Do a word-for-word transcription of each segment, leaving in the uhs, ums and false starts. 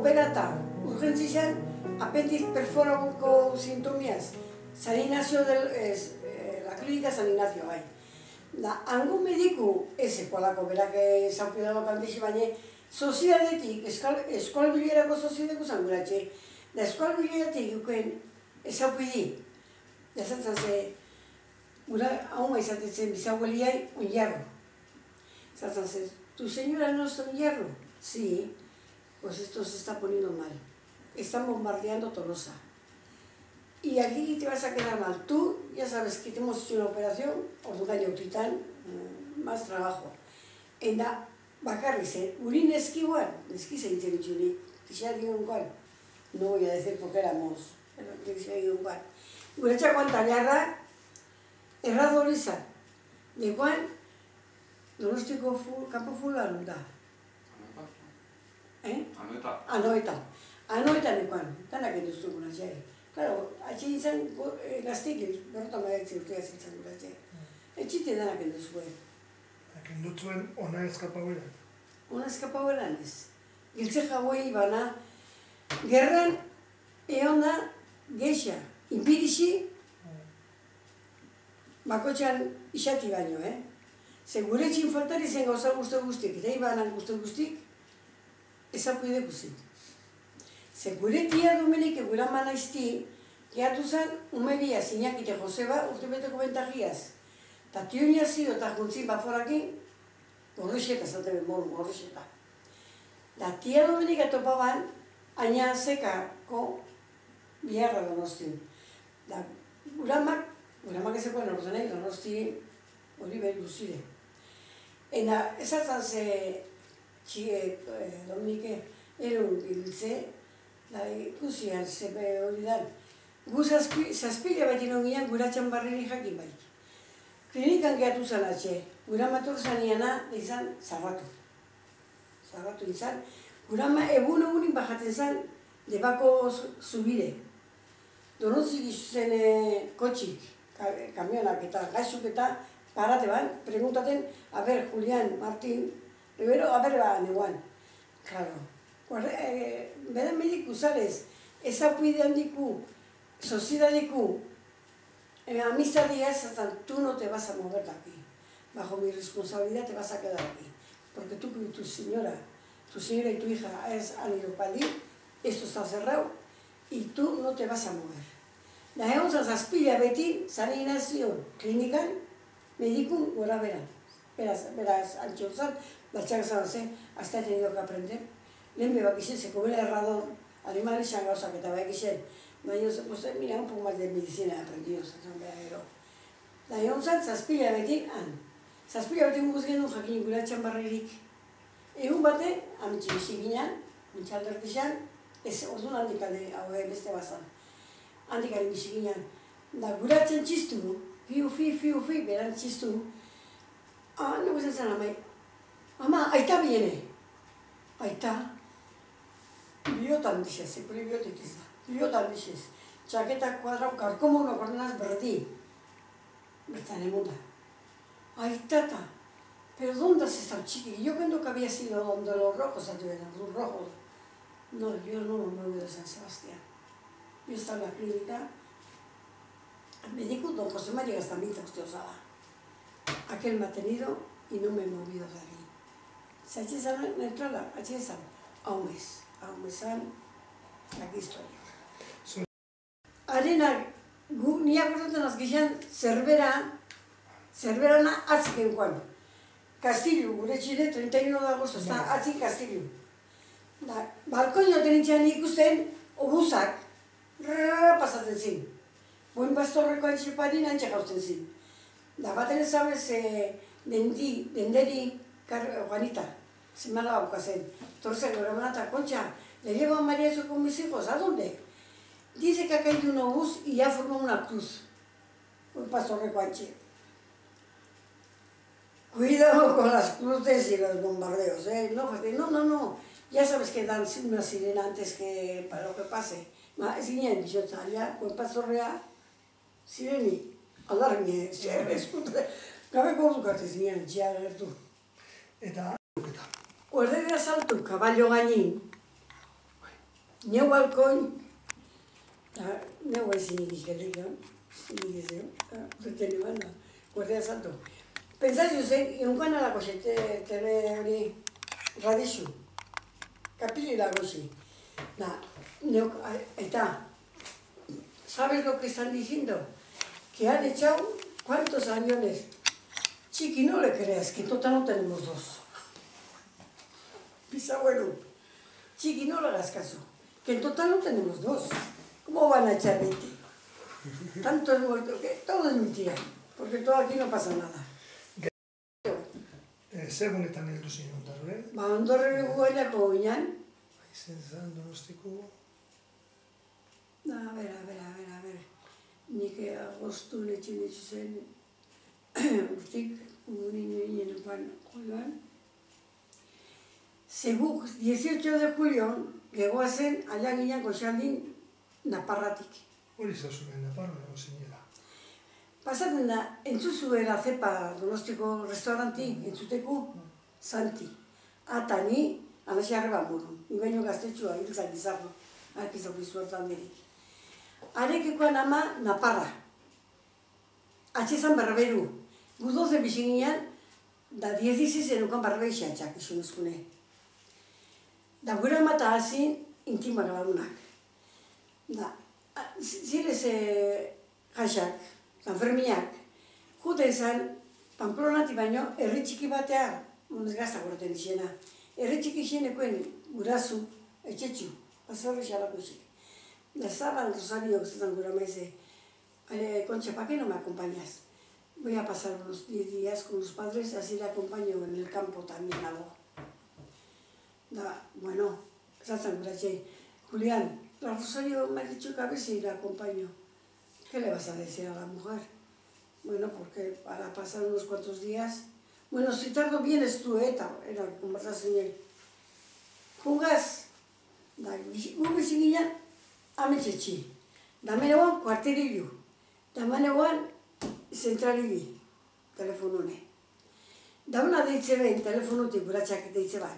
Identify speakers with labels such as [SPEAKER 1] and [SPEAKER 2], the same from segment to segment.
[SPEAKER 1] operata urgentzizan apendiz perforauko sintomiaz. San Ignacio del... Es, eh, la clínica San Ignacio, bai. Da, hango mediku, ez ekualako, berak ezaukidalo kantixi, baina soziadetik, eskual bilerako soziadeko zanguratxe, da eskual bileratik duken ezaukidi. Ezatzen ze, gura hau maizatetzen bizagueliai onjarro. Ezatzen ze, ¿tu señora no está en hierro? Sí, pues esto se está poniendo mal. Están bombardeando Tolosa. Y aquí te vas a quedar mal. Tú, ya sabes que te hemos hecho una operación, orduan jautitan, eh, más trabajo. Enda, bakarriz, eh, urin eskiuan, eski zeintzen itxunik, tixar digun guan. No voy a decir porque éramos, pero tixar digun guan. Guretxakoan taliarra, errado horiza. Dekoan, Donostiko full, kampo fullan da. Eh?
[SPEAKER 2] Anoeta.
[SPEAKER 1] Anoeta. Anoeta nekoan, danak enduztu guna txai. Claro, atxe izan gaztik, berrota maetzi urtea zintzen gura txai. Etxite danak enduzuen.
[SPEAKER 3] Endutzuen ona eskapaueran.
[SPEAKER 1] Ona eskapaueran ez. Giltze jauei bana, gerran eona geixa, inpirixi, bakotxan isati baino, eh? Ze gure etxin faltari zen gauza guzti guztik, eta ibanan guzti guztik, ezapuide guztik. Ze gure tia Domenike gura manaizti, gehiatu zen, umebia zinakite Joseba urtebeteko bentagiaz. Ta tionia zido eta juntzin baforakin, gorrixeta zaten moru, gorrixeta. Da tia Domenike topaban, aina zekako biharra Donostin. Da guramak, guramak ezekoen ordenei Donosti hori behar guztire. Ena, ezatzen ze txiek, Domenike, erun giltze, da ikusian zebe hori dan. Gu zazpila beti nongian guratxan barriri jakin bai. Klinikan gehatu zan atxe, gura matur zaniana izan zarratu. Zarratu izan. Gura egun egunin bajaten zan, debako zubire. Donotzik izuzen kotxik, kamionak eta gaizuk eta parate ban, preguntaten, a ber, Julián, Martín, ebero, a ber, ba, neguan. Claro. Beden mediku zalez, ezapuide handiku, sozidadeku, amistadía zaten, tú no te vas a mover de aquí. Bajo mi responsabilidad te vas a quedar aquí. Porque tú y tu señora, tu señora y tu hija han ido para allí, esto está cerrado, y tú no te vas a mover. Da egon zazpila beti, San Ignacio klinikan, medikun gora beran. Beraz, beraz, antxotzan, batxak zan zen, hasta he tenido que aprender. Lehen bebak izan, zeko bera errado, animalexan gauzak eta behak izan. Baina, pues, mira, un poco más de medicina aprendido, zaten beha gero. Da egon zan, zazpila beti, han. Zazpila beti guz genuen jakin guratxan barririk. Egun bate, amitxe bizi ginen, mitxaldertixan, ez orduan handikade, hau beste bazan. Handikaren bizi ginen. Da guratzen txistu, fiu, fi, fiu, fi, beran txistu. Ah, nago zen zen amai. Ama, aita biene. Aita. Biotan dixez, ekuri biotik ez da. Biotan dixez. Txaketak kuadrau, karkomono kornaz berdi. Bertan emuda. Aitata. Pero ¿dónde has estado, chiqui? Yo cuando que había sido donde los rojos estuvieron, los rojos. No, yo no me muevo de San Sebastián. Yo estaba en la clínica. Me dijo don José María Gastamita, usted osaba. Aquel me ha tenido y no me he movido de ahí. Se ha hecho en la entrada, ha hecho a un mes. A un mes, aquí estoy. Arena, ni acordaten las que ya Cervera, Cervera na atzik eukuan. Castillo, gure txire, treinta y uno de agosto, está atzik Castillo. Da, balkoño tenintxean ikusten, obuzak, rrrrrra pasatzen zin. Buen bastorreko antxeparin antxe gauzten zin. Da, baten ezabez, dendi, denderi, Juanita, semana baukazen. Torce, gure manata, Concha, le llevo a María eso con mis hijos, ¿a dónde? Dice que ha caído un obús y ya formó una cruz. Un pastorreko antxe. Cuidado con las cruces y los bombardeos, ¿eh? No, no, no, no. Ya sabes que dan una sirena antes que para lo que pase. Ma, ez ginen, bizotzalea, buen pastorrea, sireni, alarmie, eskutre. Gabeko ordukarte zinen, txea gertu.
[SPEAKER 3] Eta...
[SPEAKER 1] Erdera saltu, kaballo gainin. neu balkoin, neu ezin ikikerrik, ikizio, zuten eban da, guardia salto. Pensazio zen, egunkan alako xe, tele hori, radixu, kapili lago xe. Neuk, eta, ¿sabes lo que están diciendo? Que han echado, ¿cuántos aviones? Chiqui, no le creas, que en total no tenemos dos. Bisabuelo, Chiqui, no le hagas caso, que en total no tenemos dos. ¿Cómo van a echar veinte? Tantos muertos, que todo es mentira, porque todo aquí no pasa nada.
[SPEAKER 3] Segunetan heldu zinen ondarro, eh?
[SPEAKER 1] Ba, ondorre guailako ginean.
[SPEAKER 3] Izen zan, donostiko...
[SPEAKER 1] A ber, a ber, a ber, a ber. Nik agostu netxin netxu zen, urtik, ungunin nien joan joan. Seguk, dieciocho de julio, gegoa zen, ala ginean goxaldin Naparratik.
[SPEAKER 3] Hori zauzunen Naparra, nago zinela.
[SPEAKER 1] Pasaten da, entzuzuela zepa Donostiko restauranti, entzuteku, Santi. Ata ni, anaxi arreba murun. Ni baino gaztetxua, hiltzak izago, akizok izuertan derik. Arekekoan ama Naparra. Atxezan barberu. Gudozen biziginean, da dieciseis enukan barbe xatxak, isun eskune. Da gure amata hazin, intimak lagunak. Da, zirez jaxak, Sanferminak, juten zan, Pamplonati baino, herri txiki batea, monez gazta gorten izena, herri txiki izenekoen gurazu, etxetxu, pasarri xalako izek. Da zaban Rosario, zetan gura maize, Concha, ¿pa qué no me acompañas? Voy a pasar unos diez días con los padres, así le acompaño en el campo también algo. Da, bueno, zaten gura txei, Julián, la Rosario me ha dicho que a ver si la acompaño. ¿Qué le vas a decir a la mujer? Bueno, porque para pasar unos cuantos días... Bueno, si tardo vienes tú, eh, era conversación él. Jugaz, da, gu biziginan, ametxetxi. Da meneguan, kuartirilu. Da meneguan, zentralibi, telefonune. Da una deitze behin, telefonutik guratxak deitze bat.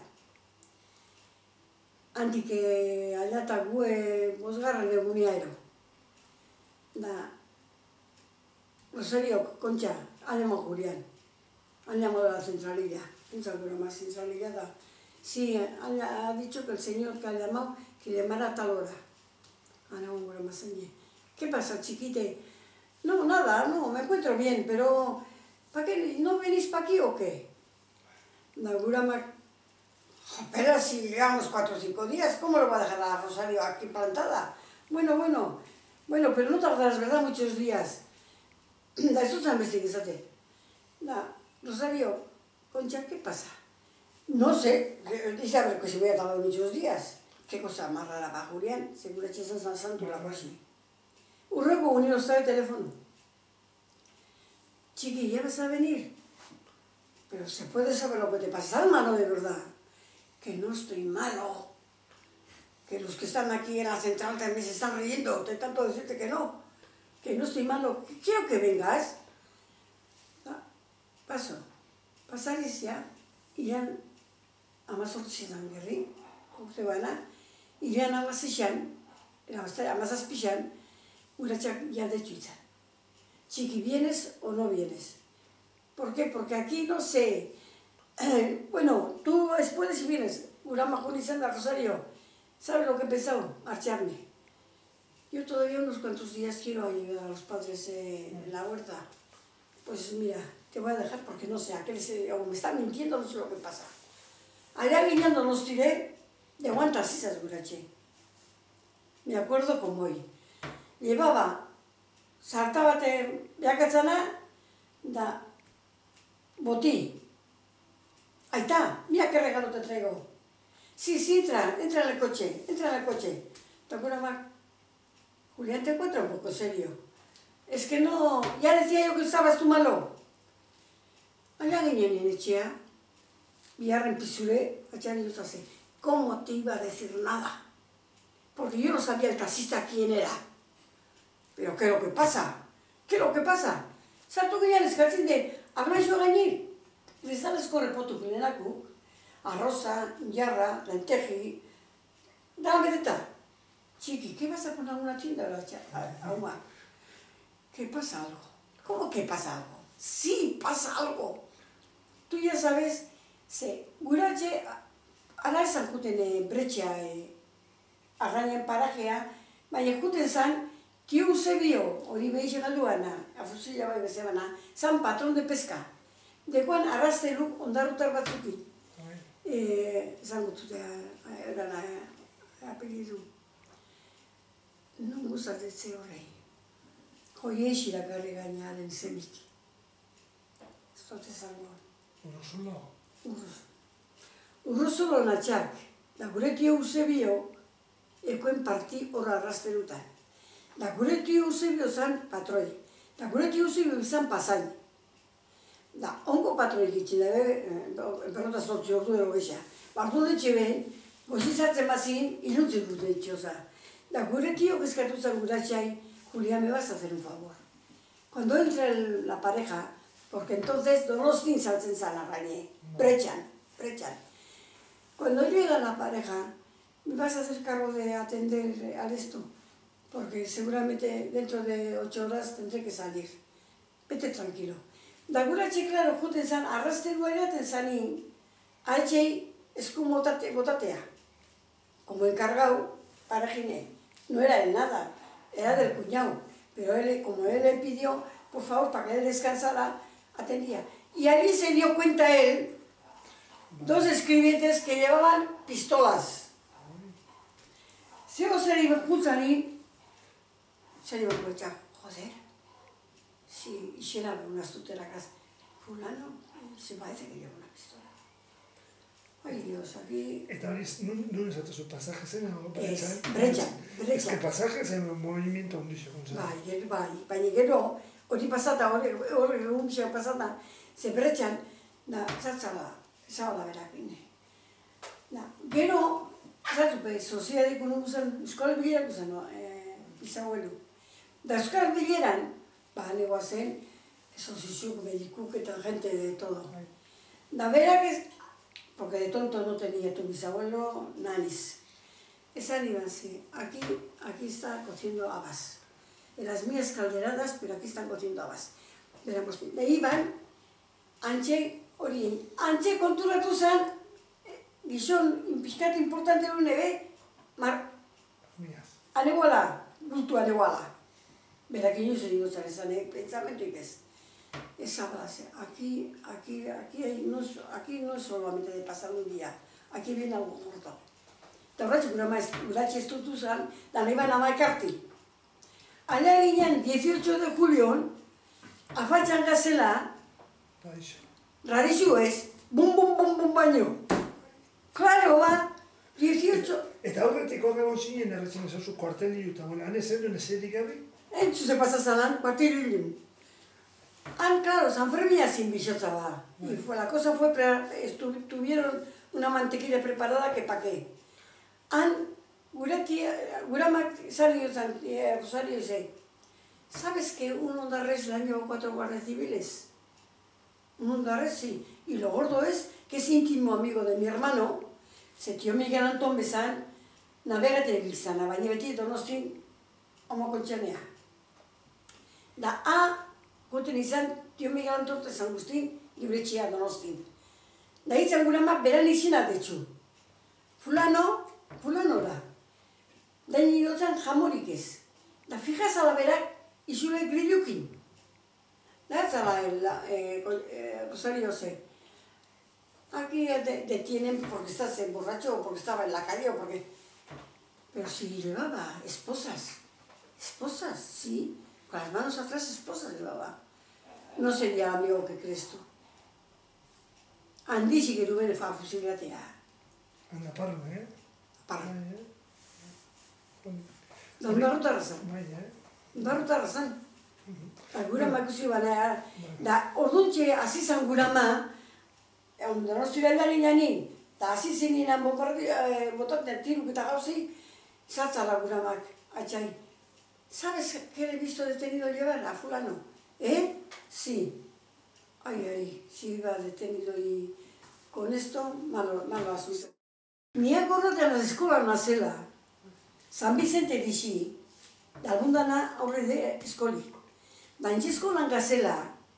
[SPEAKER 1] Handik aldata gue bosgarren egunia ero. Da, Rosario, Concha, han llamado Julián, han llamado a la centralilla, un seguro más centralilla da. Sí, han, ha dicho que el señor que ha llamado, que llamara a tal hora. Han llamado más allí. ¿Qué pasa, chiquite? No, nada, no, me encuentro bien, pero ¿para qué? ¿No venís para aquí o qué? Da, Gurama, pero si llegamos cuatro o cinco días, ¿cómo lo va a dejar a Rosario aquí plantada? Bueno, bueno. Bueno, pero no tardarás, ¿verdad? Muchos días. Da, esto es investiguizate. Da, Rosario, Concha, ¿qué pasa? No sé, dice a ver que se voy a tardar muchos días. ¿Qué cosa más rara para Julián? Seguro que es San Santo la cosa. Urrego unido está el teléfono. Chiqui, ¿ya vas a venir? Pero se puede saber lo que te pasa, malo de verdad. Que no estoy malo. Que los que están aquí en la central también se están riendo de tanto decirte que no, que no estoy malo, quiero que vengas. Ah, paso, pasaris ya, iran amazortzizan gerri, urte bana, iran amazizan, amazazpizan, uratxak jadetxuitzan. Chiqui, ¿vienes o no vienes? ¿Por qué? Porque aquí no sé, bueno, tú puedes y vienes, Urama Junizan de Rosario. ¿Sabes lo que he pensado? Marcharme. Yo todavía unos cuantos días quiero ayudar a los padres eh, en la huerta. Pues mira, te voy a dejar porque no sé, aquel se, o me está mintiendo, no sé lo que pasa. Allá guiñando nos tiré de guantas esas, gurache. Me acuerdo como hoy. Llevaba sartabate beakatzana da botí. Ahí está, mira qué regalo te traigo. Sí, sí, entra, entra en el coche, entra en el coche. ¿Te acuerdas, Mac? Julián, te encuentro un poco serio. Es que no, ya decía yo que estabas tú malo. Allá ginen en etxea, biharren pizure, atxan yo así. ¿Cómo te iba a decir nada? Porque yo no sabía el taxista quién era. Pero ¿qué es lo que pasa? ¿Qué es lo que pasa? Sartu ginen eskatzen de, armaixo gainir. Rizalezko repotu ginenaku. Arroza, jarra, lenteji, da beteta. Chiqui, ¿qué vas a poner una tienda a Uma? ¿Qué pasa algo? ¿Cómo que pasa algo? Sí, pasa algo. Tú ya sabes, se gurache, ara esan juten bretxea arrainen parajea, baina juten zan, Tio Eusebio, hori behixen alduana, afusila bai bezebana, zan patron de pesca. Dekoan arrazteluk ondarutar batzukin. Esan gutute, erana, apelidu. Non gustatetze horrei. Hoi eixirak garri gainaren zemik. Ez dut ezango.
[SPEAKER 3] Urrozulo?
[SPEAKER 1] Urrozulo natxak. Da gure Tio Eusebio ekoen parti horra arrazterutan. Da gure Tio Eusebio zan patroi. Da gure Tio Eusebio izan pasain. Da ongo patroi gitxin da, berrota zortzi ordu ero gexa. Bardu letxe behen, gozizatzen bazin, iluntzen dute itxoza. Da gure tío eskatu zan guratxai, Julia, me vas a hacer un favor. Cuando entre la pareja, porque entonces Donostin saltzen zan arraine, brechan, brechan. Cuando llega la pareja, me vas a hacer cargo de atender al esto, porque seguramente dentro de ocho horas tendré que salir. Vete tranquilo. Da guratxe, claro, juten zan, arrasterua eraten zanin, haitxei esku botatea. Como encargado, parejine. No era de nada, era del cuñado. Pero él, como él le pidió, por favor, para que él descansara, atendía. Y allí se dio cuenta él, dos escribientes que llevaban pistolas. Zego zer ikutzani, zer ikutzak, joder, si Ixena unas tutelacas, fulano, se parece que lleva una pistola. Ay Dios, aquí...
[SPEAKER 3] Eta hori, nun esatu zu, pasaje zen?
[SPEAKER 1] Ez, bretxan, bretxan.
[SPEAKER 3] Ez que pasaje zen movimiento ondixo.
[SPEAKER 1] Bai, bai, baina gero, hori pasata, hori egunxeo pasata, ze bretxan, da, zatzala, zabala berakin. Gero, zatu, be, soziadik unuk zen, Euskal Bilerak zen, izagoelu. Da Euskal Bileran, ba, negoa zen, sozizuk, medikuk eta gente de todo. Da berak ez, porque de tonto no tenía tu bisabuelo, nanis. Esa iba así, aquí, aquí está cociendo habas. En las mías calderadas, pero aquí están cociendo habas. Veramos, me iban, antxe, hori, antxe konturatu zen, gizon, pixkat importante duen ebe, mar, aneguala, bultu aneguala. Berak inoiz egin zen esan, pentsamentu ikez. Esa base, aquí, aquí, aquí, no, aquí no es solamente de pasar un día, aquí viene algo gordo. Eta horretxe, guratxe estutu zen, da nahi ban amaekarti. Alea ginen, dieciocho de julio, afatxan gazela, rarixu ez, bum, bum, bum, bum, baino. Claro, ba, dieciocho...
[SPEAKER 3] Eta horretik horre gozinen erretzen ezazu kuarteliu, eta han ezen duen ezerik gabe?
[SPEAKER 1] Entzu ze pasazalan, kuarteliu. Han, claro, San Fermín sin bixotza ba. Y fue, la cosa fue, tuvieron una mantequilla preparada que pa' qué. Han, gura tía, gura Rosario dice, ¿sabes que un Ondarres le han llevado cuatro guardias civiles? Un Ondarres, sí. Y lo gordo es que es íntimo amigo de mi hermano, se tío Miguel Antón Bezan, navega telebizana, baina beti Donostin homo kontxanea. Da, a, goten izan, tio Miguel Antón de San Agustín, libretxea Donostin. Da hitzan gura mak beran izina detxu. Fulano, fulano da. Da nirotzen jamorik ez. Da fijaz alaberak izule grillukin. Da ez ala Rosario ze. Aquí detienen porque estás borracho o porque estaba en la calle o porque... Pero si llevaba esposas, esposas, sí, con las manos atrás esposas llevaba. No sería amigo que crees tú. Andi si que tú vienes a fusilatea.
[SPEAKER 3] Anda parlo, eh?
[SPEAKER 1] Parlo. ¿Dónde arruta razan? ¿Dónde arruta razan? Gura ma ikusi bana, da orduntxe hasi zan gura ma, Donosti beldari nanin, eta hasi zenien botatzen tiruk eta gauzi, zatzala gura mak, atxai. ¿Sabes que le he visto detenido llevar a fulano? ¿Eh? Sí. Ay, ay, sí iba detenido y con esto, malo, malo asunto. Ni acordo de la escuela nazela. San Vicente dixi, dalbundana aurre de eskoli. Bantxe eskolan gazela,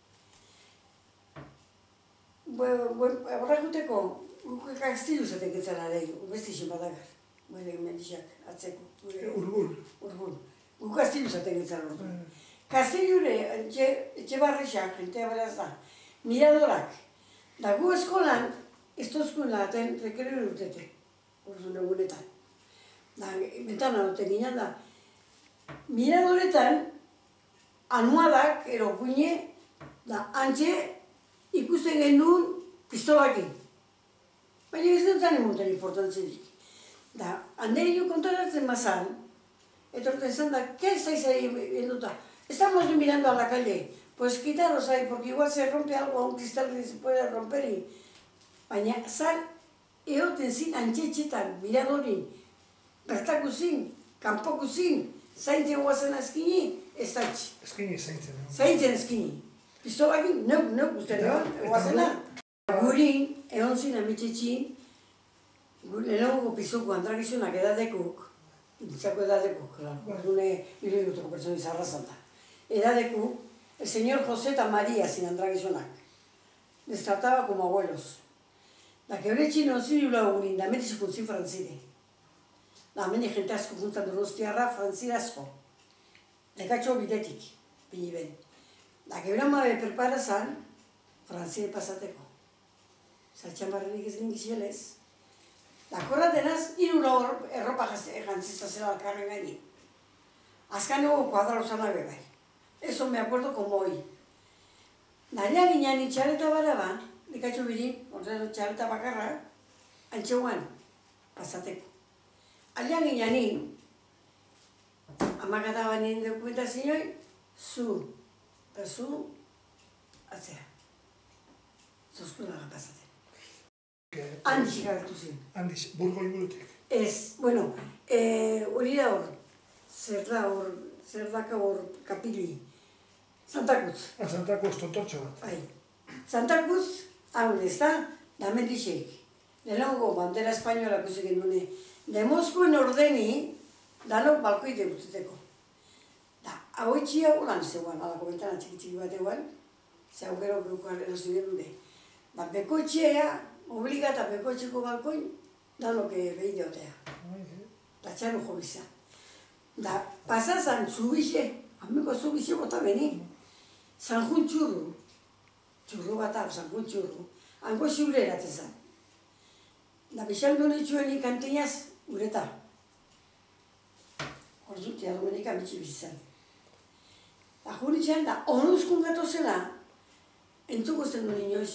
[SPEAKER 1] horrek guteko, guk kastillu zatek etzara lehi, ubestixen badagar, bere mendixak, atzeko.
[SPEAKER 3] Urbul.
[SPEAKER 1] Urbul. Guk kastillu zatek etzara ordu. Kastillure, etxe barrexak, jentea beraz da, miradorak. Da gu eskolan, ez tozkuna aten rekerero urtete, ordu negunetan. Da, bentana dute ginen da. Miradoretan, anuadak, ero puine, da, antxe, ikusten genuen pistolakin. Baina ez gentzen emontan importantzerik. Da, handerio kontaratzen mazan, etorten zan da, ¿qué estáis ahí viendo? Estamos mirando a la calle. Pues quitaros ahí, porque igual se rompe algo, un cristal que se puede romper. Y... Baina, zan, eoten zin antxetxetan, miradorin, bertako zin, kanpoko zin, zaintzen guazen azkini, ez datx.
[SPEAKER 3] Eskini zaintzen.
[SPEAKER 1] Zaintzen eskini. Pistolakin, neuk, neuk, uste egon, guazena. Gurin, egon zin amitxetxin, lehenengo pizoko antragizunak edadekuk, ditzako edadekuk, klaro, erdune iruduteko pertsoni zarrazan da. Edadekuk, el señor José eta María zin antragizunak. Les trataba como abuelos. Da kebretxin onzin ula gurin, da hemen izkuntzin frantzide. Da hemen jente asko juntan donostiarra frantzide asko. Lekatxo bidetik, bini ben. Da kebran mabe preparazan, frantzide pasateko. Zatxan barrenik ez gingixelez. Da korratenaz, irura hor erropa jantzista zela alkarren gaini. Azkan ego kuadra osana bebai. Eso me acuerdo como hoy. Da lia ginean itxareta baraba, lekatxo biri, ordean txareta bakarra, antxeuan, pasateko. Alian ginean, amagata banin dokumentazioa, zu, eta zu, atzea. Zozkunaga pasatzen. Handixik agertu zen.
[SPEAKER 3] Handix, burgo ingurutik.
[SPEAKER 1] Ez, bueno, hori da hor, zer da hor, zer daka hor kapili. Santakuz.
[SPEAKER 3] Ah, Santakuz, tontortxo bat.
[SPEAKER 1] Bai. Santakuz, hau ez da, da mendixek. Lehenengo bandera espainola kusik genune. De Moskuen ordeni, danok balkoi debuteteko. Da, hau etxia holan zegoan, alako bentana txiki-txiki bat eguan, ze hau gero geukar erazu genune. Da, beko etxea, obligata beko etxeko balkoin, danok behi deotea. Da, txaru jo bizan. Da, pasazan zubixe, amiko zubixe bota beni, zanjun txurru, txurru bat hau, zanjun txurru, hango xiure eratzen zan. Da, bixaldu nitxuen ikantinaz, ureta. Ordu, tia domenik amitxe bizizan. Da, junitxean, da, onuzkun gato zela, entzuko zen du inoiz,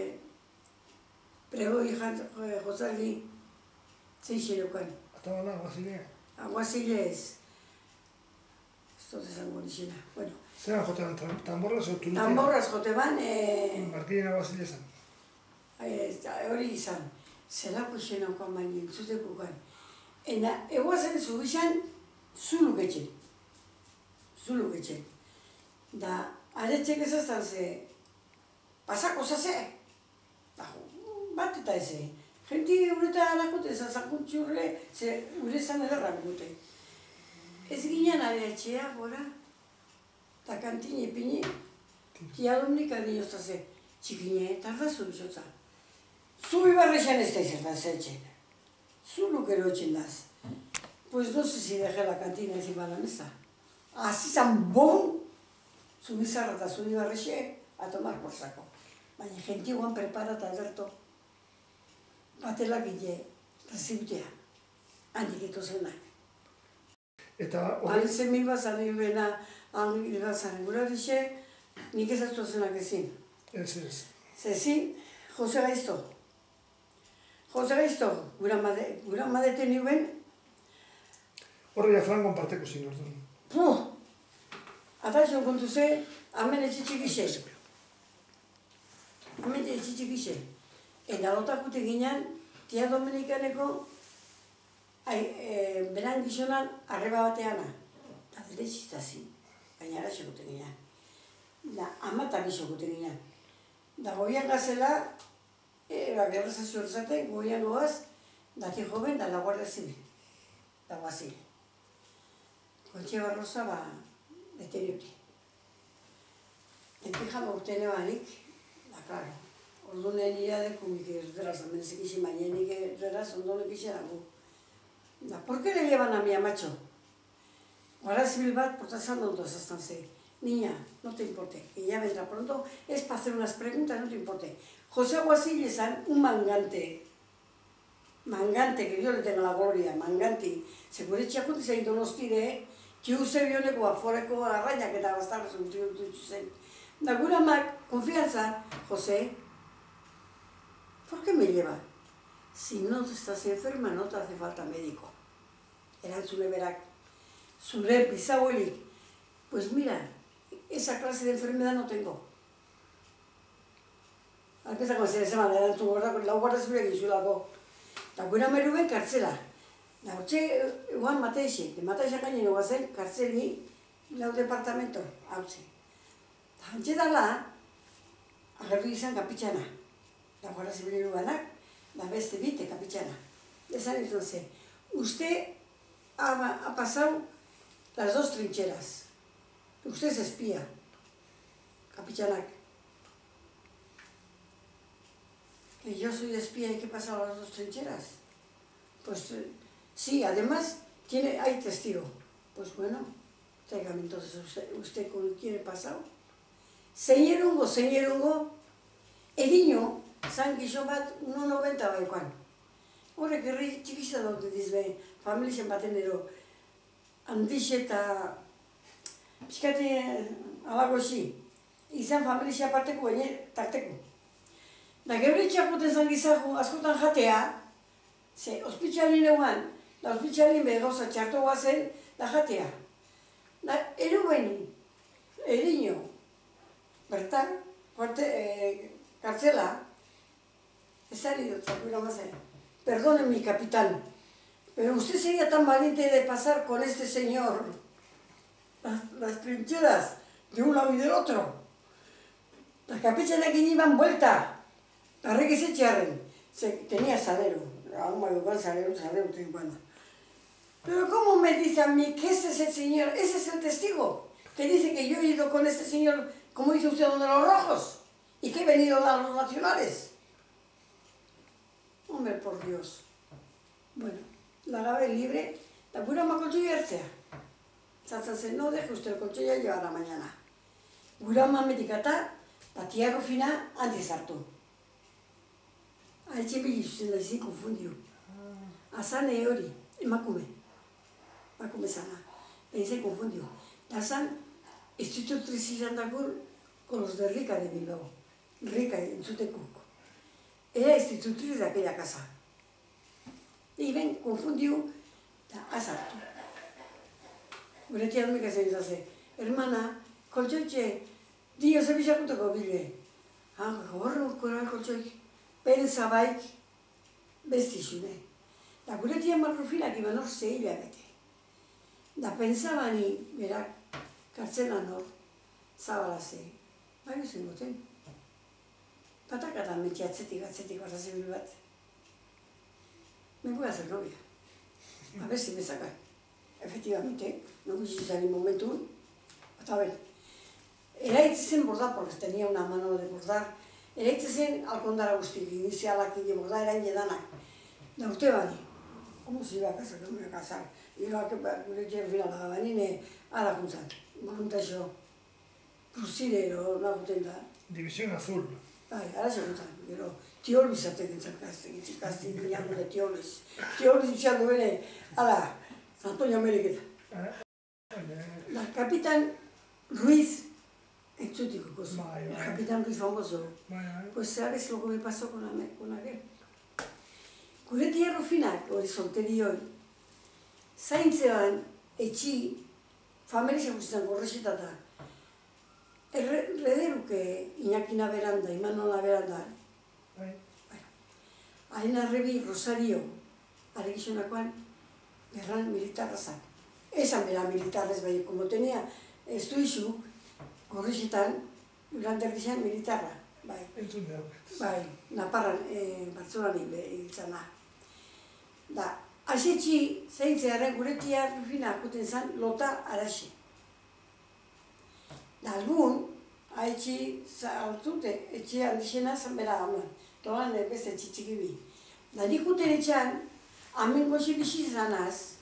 [SPEAKER 1] pregoi jozaldi, zeixerokan.
[SPEAKER 3] Atabala, guazilea.
[SPEAKER 1] Aguazile ez. Ez dut esango nixena. Bueno.
[SPEAKER 3] Zeran jotean, tamborraz o tulutena?
[SPEAKER 1] Tamborraz jotean,
[SPEAKER 3] Markinen aguazile zan.
[SPEAKER 1] hori izan. Zelako xena okan baina, entzuteko okan. Ena, eguazen zubixan, zuluketxen. Zuluketxen. Da, aretxek ezaztan ze, pasako zaze. Bat eta eze. Genti ureta alakote, zazakun txurre, ze ure zan edarrak dute. Ez ginen aretxea, gora, eta kantine pini, tia domnik adinozta ze, txikine, tarda zubixotza. Zubi barrexan ez da izertan zetxen. Zuluk erotxen daz. Pues no sé si dejé la cantina encima de la mesa. Así zan bon, zubi zarra eta zubi barrexe, a tomar por saco. Baina gentiguan prepara eta alerto. Batela gile, rezibutea. Handik eto zenak.
[SPEAKER 3] Eta hori...
[SPEAKER 1] Han zen mil bazan hilbena, han hil bazan gura dixe, nik ezaztu zenak ezin.
[SPEAKER 3] Ez, ez.
[SPEAKER 1] Zezin, Jose Gaizto. Jose Gaizto, gura madeten nuen.
[SPEAKER 3] Horre ja frangon parteko zin orduan.
[SPEAKER 1] Puh! Ataxo kontu ze, hamen etxitxik ise. Hamen etxitxik ise. Eta lotakute ginen, tia Dominikaneko, beran gizonan, arreba bateana. Eta dure txistazin, baina ara xekote ginen. Da, ama eta bisokote ginen. Da, goian gazela, era gerrazazio erzaten, goian goaz, dati joven, da la Guardia Zibil. Da, guazil. Kontxe Barrosa, ba, bete dute. En pijama urte nebanik, da, klaro, ordu nien iradeko nik erderaz, amenezik isi baina nik erderaz ondonek iserago. Da, ¿por qué le llevan a mi amacho? Guardia Civil bat portazando dos hasta se. Niña, no te importe, que ya vendrá pronto, es para hacer unas preguntas, no te importe. José Aguasil un mangante, mangante, que Dios le tenga la gloria, mangante. Segure txakut zein donostire, kiu zebioneko aforeko arrainak eta bastarra zentzitu zen. Da gura mak, confianza, José, ¿por qué me lleva? Si no estás enferma, no te hace falta médico. Erantzune berak, zure bisabuelik, pues mira, esa clase de enfermedad no tengo. Alpezako zer ezeman, erantzun gordak, lau guarda zibilek izulako. Da gura meruben kartzela. Da hortxe, eguan mateixe, de mateixan gainen eguazen, kartzeli, lau departamento, hautze. Da hantxe dala, agertu izan kapitxana. Da guarda zibileru banak, da beste bite kapitxana. Esan entonces, usted ha, ha pasado las dos trincheras. Usted es espía, capitanac. Que yo soy espía y que he pasado las dos trincheras. Pues sí, además tiene, hay testigo. Pues bueno, tráigame entonces usted, usted con quién he pasado. Señerungo, señerungo, el niño, San Gixon bat, uno noventa baikoan. Horrek herri txikisa dut dizbe, familien baten edo, handixe eta pixkate alagoxi, izan familia parteko baina tarteko. Da gebre txakuten zan gizago askotan jatea, ze ospitxalin eguan, da ospitxalin be gauza txartu guazen, da jatea. Da eru beni, eriño, bertan, kuarte, eh, kartzela, ezari dut, zakura mazen. Perdone mi capitán, pero usted sería tan valiente de pasar con este señor las, las trincheras de un lado y del otro. Las capitana que iban vuelta, la re que se echaron, se, tenía salero, aún me igual salero, salero, bueno. Pero ¿cómo me dice a mí que ese es el señor, ese es el testigo, que dice que yo he ido con este señor, como dice usted, donde los rojos, y que he venido a los nacionales? Hombre, por Dios. Bueno, la gabe libre, la pura ma colcho y ertzea. Zatzase, no deje usted el colcho ya llevará mañana. Gura ma medikata, patia rufina, antes hartu. Altxe bilizuzen da izin konfundio. Azan hori, emakume. Emakume zana. Egin konfundio. Da zan, institutriz izan dakur, con los de Rica de Bilbao. Rica, entzuteko. Era institutriz de aquella casa. Y ven, confundió, azartu. Gure tia domik ezen izase, hermana, koltxoitxe, dio zebizakutako bile. Ah, gorro, kora koltxoik, pensa baik, bestizune. Da gure tia marrufinak iban hor zehila bete. Da pensaba ni, berak, kartzelan hor, zabala ze. Bai zen goten. Patakatan metxe atzetik, atzetik barra zibil bat. Me voy a hacer novia. A ver si me sacan. Efectivamente, no quise en momentu. Hasta a ver. Eraitzen bordar, porque tenía una mano de bordar. Eraitzen alkondara guztik, inizialak de bordar, erain edanak. Da urte bani. ¿Cómo se iba a casar? Que me voy a casar. Y lo que me quiero final a banine, a la junta. Voluntario. Crucidero, no contenta.
[SPEAKER 3] División azul.
[SPEAKER 1] Bai, ara seguntan, gero, Tiolbiz atekin zarkazten, itzikazten ginean gure Tiolbiz. Tiolbiz izan duene, ala, Antonio Ameriketa. La Capitán Ruiz, entzutiko kozu, el Capitán Ruiz famoso. Pues sabes lo que me pasó con, con aquel. Gure tia Rufinak, hori solterioi, zaintzean, etxi, familia guztietan gorrexetata, Rederuke Iñakina Beranda, Imanola Beranda. Hain arrebi Rosario, aregizonakoan, gerran militarra zan. Esan bera militarrez bai, como tenía estuizuk, gorrixetan, durante ergizan militarra. Bai, bai, Naparran, Bartzelonari hil zana. Da, Asetxi zaintzearen gure tia Rufina akuten zen lota araxe. Dalgun, haitxi zartute, etxe handixena zen bera gaman. Tolan beste txitxiki bi. Da nik uten etxean, hamen goxi bizi zanaz,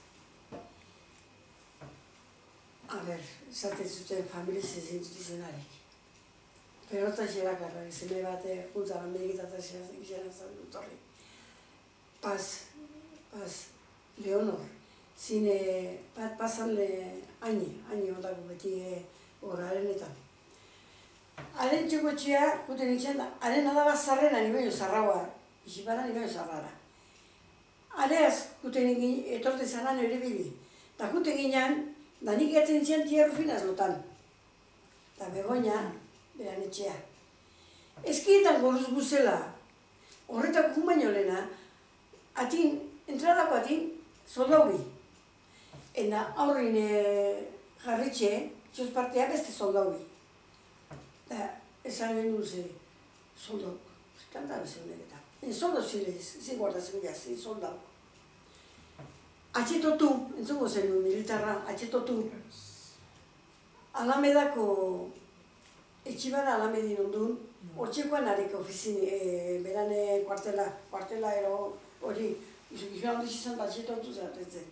[SPEAKER 1] a ber, esaten zuten familiz ezin izenarek. Pelota xerakarra, zeme bate, juntzara mediketata xeran zan dut horri. Paz, Paz, Leonor, zine, bat pasan le, haini, haini ondako beti horaren eta. Haren txoko txea, juten itxean da, haren adaba zarrena nimeio zarraua, isipara nimeio zarrara. Hareaz, juten etorte zanan ere bili. Da juten ginean, da nik gatzen itxean tia Rufinaz lotan. Da Begoña, beran etxea. Eskietan goruz guzela, horretako jun baino lehena, atin, entradako atin, soldau bi. Ena aurrin jarritxe, txoz partea beste soldau bi. Da, esan genuen ze, soldau, kanta bezenek eta. En soldau zilez, zin guardazen gaz, zin soldau. Atxetotu, entzungo zen militarra, atxetotu. Alamedako, etxibara Alamedin ondun, hortxekoan harek ofizini, berane kuartela, kuartela ero hori, izan handiz izan da atxetotu zeratetzen.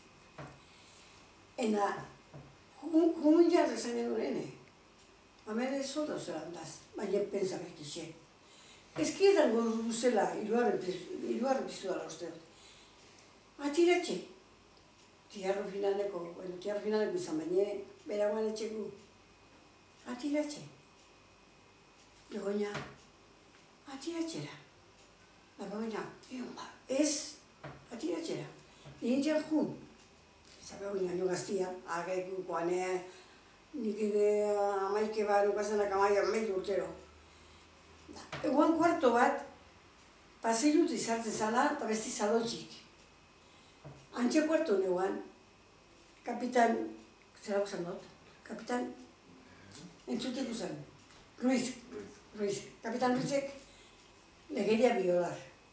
[SPEAKER 1] Ena, jumun jarra esan genuen ene. Hamere soldau zelan daz, baina pensabek ixe. Ezkietan godu guzela, hiruaren piztu dara uste dut. Atiratxe. Tia Rufinaneko, bueno, tia Rufinaneko izan baina, beragoan etxeku. Atiratxe. Begoña, atiratxera. Da Begoña, egon ba, ez, atiratxera. Nintzen jun. Eza Begoña, nio gaztia, agaiku, koane, nik ere amaike bat, nukazenak amaia meitu urtero. Egoan kuarto bat, paseilut izartzen zala, eta besti zadotxik. Antxe kuarto negoan, kapitan, zera guzan dut, kapitan, entzuteko zen, Ruiz, Ruiz, kapitan Ruizek, legeria biolar.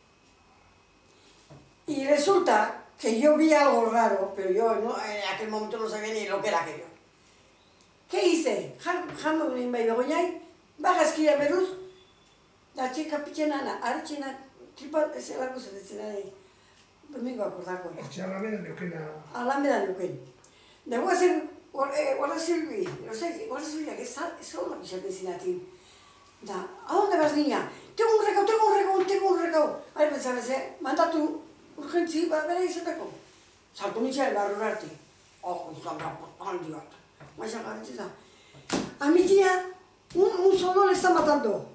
[SPEAKER 1] Y resulta que yo vi algo raro, pero yo no, en aquel momento no sabía ni lo que era aquello. ¿Qué hice? Jango ginen bai Begoñai, bagazkira beruz, da txe kapitxenana, hartxena, tripa zelako zeretzen ari, domingo akordako.
[SPEAKER 3] Etxe Alameda neukena.
[SPEAKER 1] Alameda neuken. Da guazen, guarda zirbi, guarda zirbiak ez honak izaten zinatin. Da, ¿a dónde vas, niña? Tengo un recao, tengo un recao, tengo un recao. Ari pentsabez, eh? Mandatu urgentzi, bera izateko. Sartu nitxean barrura arte. Oh, izan da, handi bat. Maixa garritze da. A mi tía, un, un soldado le está matando.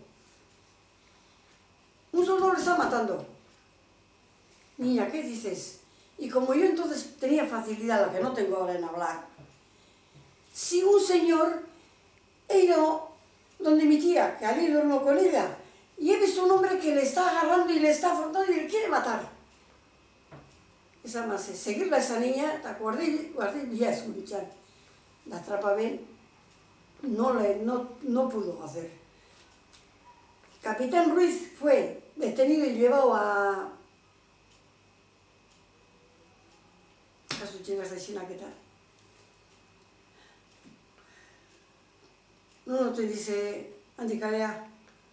[SPEAKER 1] Un soldado le está matando. Niña, ¿qué dices? Y como yo entonces tenía facilidad, la que no tengo ahora en hablar, si un señor he ido donde mi tía, que allí duermo con ella, y he visto un hombre que le está agarrando y le está afrontando y le quiere matar. Esa más es seguirla a esa niña, eta guardé, guardé ya escuchar. La atrapa bien, no, le, no, no pudo hacer. Capitán Ruiz fue detenido y llevado a... a sus chingas de Chinaqueta. No, no te dice, Andikalea,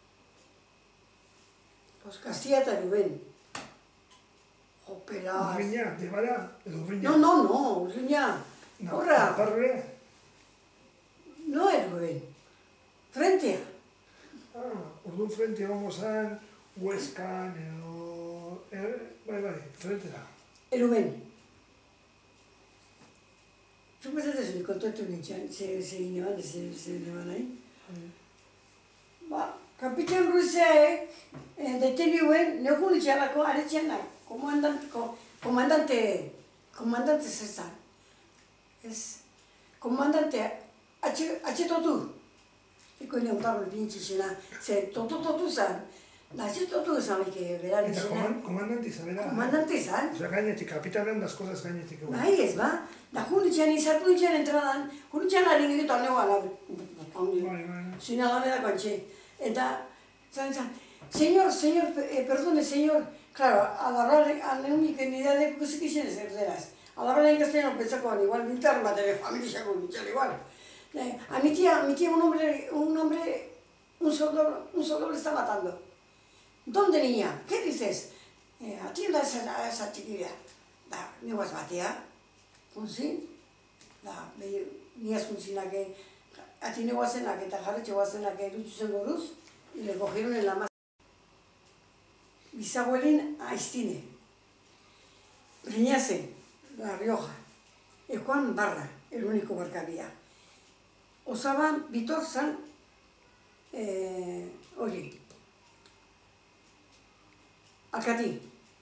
[SPEAKER 1] pues Castilla eta Rubén. Jopela.
[SPEAKER 3] Urriña, de bala, edo Urriña.
[SPEAKER 1] No, no, no, Urriña.
[SPEAKER 3] No,
[SPEAKER 1] Horra.
[SPEAKER 3] Parre.
[SPEAKER 1] No es Rubén. Frentea.
[SPEAKER 3] Ah, orduan frente egongo zen, Huescan edo... Er, bai, bai, frente da.
[SPEAKER 1] Rubén. Zuk bezatzen zuen kontatu nintzen, ze gine ban, ze gine ban nahi. Ba, Kapitan Ruizek detenioen, neokun itxalako aretxean nahi, komandante, komandante zezan. Ez, komandante, atxetotu. Eko ene ontarro pinitxixena, ze totototu zan, da atxetotu zan eke beran
[SPEAKER 3] Eta
[SPEAKER 1] izena.
[SPEAKER 3] komandante izabera.
[SPEAKER 1] Komandante zan.
[SPEAKER 3] Osa, gainetik, kapitanen das cosas gainetik egon.
[SPEAKER 1] Bai ez ba, da junitxean izartu ditxean entradan, junitxean harin egitu aneo ala,
[SPEAKER 3] Bai, bai.
[SPEAKER 1] zina gamedako antxe. Eta, zan zan, señor, señor, eh, perdone, señor, Claro, al hablar, al única idea de que se quisieran ser deras. Al hablar en castellano pensaban igual, militar, materia familia, con militar igual. Eh, a mi tía, mi tía un hombre, un hombre, un soldado, un soldado le está matando. ¿Dónde, niña? ¿Qué dices? Eh, atienda a esa, a esa chiquilla. Da, ni vas batea, kunzin, da, ni es kunzinak, atine guazenak eta jarretxe guazenak erutsu zen goruz, y le cogieron en la masa. Bisabuelin Aiztine, Briñase, La Rioja, y Juan Barra, el único bar que había. Osaban Vitor San, eh, oye, Alcatí.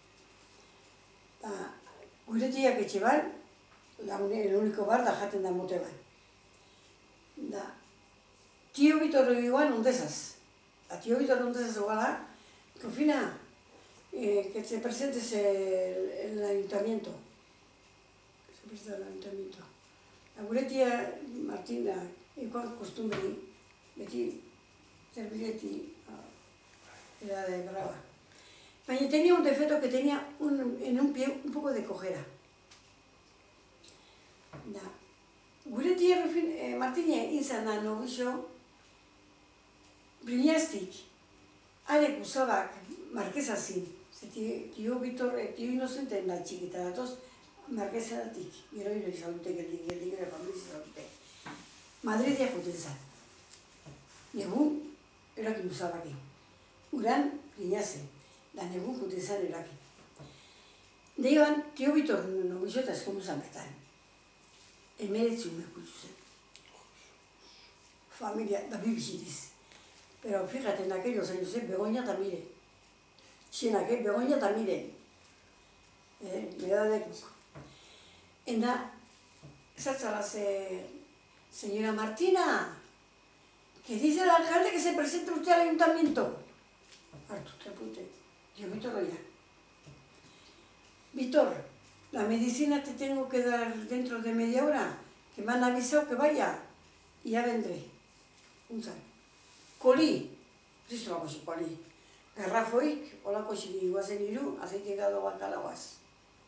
[SPEAKER 1] Gure tiak etxe ban, el único bar da jaten da mote ban. Da, tío Vitor igual ondezaz. A tío Vitor ondezaz iguala, Rufina, eh, que se presentes el, el ayuntamiento. Que se presente el ayuntamiento. La gure tía Martina, igual costumbre, beti, zerbileti, era de brava. Pero tenía un defecto que tenía un, en un pie un poco de cojera. Da. Gure tía eh, Martina izan nobixo, Briñastik, are guzabak, marquesazin. Tio Vitor, tio Inocente da txikita datoz, marquesadatik. Gero hiro izan dute, geldik, geldik, ere familiz izan dute. Madridia juten zan. Negun, erakin guzabaki. Uran, Briñase. Da negun juten zan erakin. Deiban, tio Vitor nobixo eta eskondu zan bertan. Emeretzi ume kutsu zen. Familia, da bibixitiz. Pero fíjate, en aquellos años, eh, Begoña tamire. Xenak, eh, Begoña tamire. Eh, me da de cuco. Enda, esatzala ze... Señora Martina, que dice el alcalde que se presente usted al ayuntamiento. Hartu, te apute. Yo, Vitor, oya. Vitor, la medicina te tengo que dar dentro de media hora, que me han avisado que vaya, y ya vendré. Un sal. Koli, zisto bako zu koli. Garrafoik, olako ziki guazen iru, azeite gado bakalagoaz.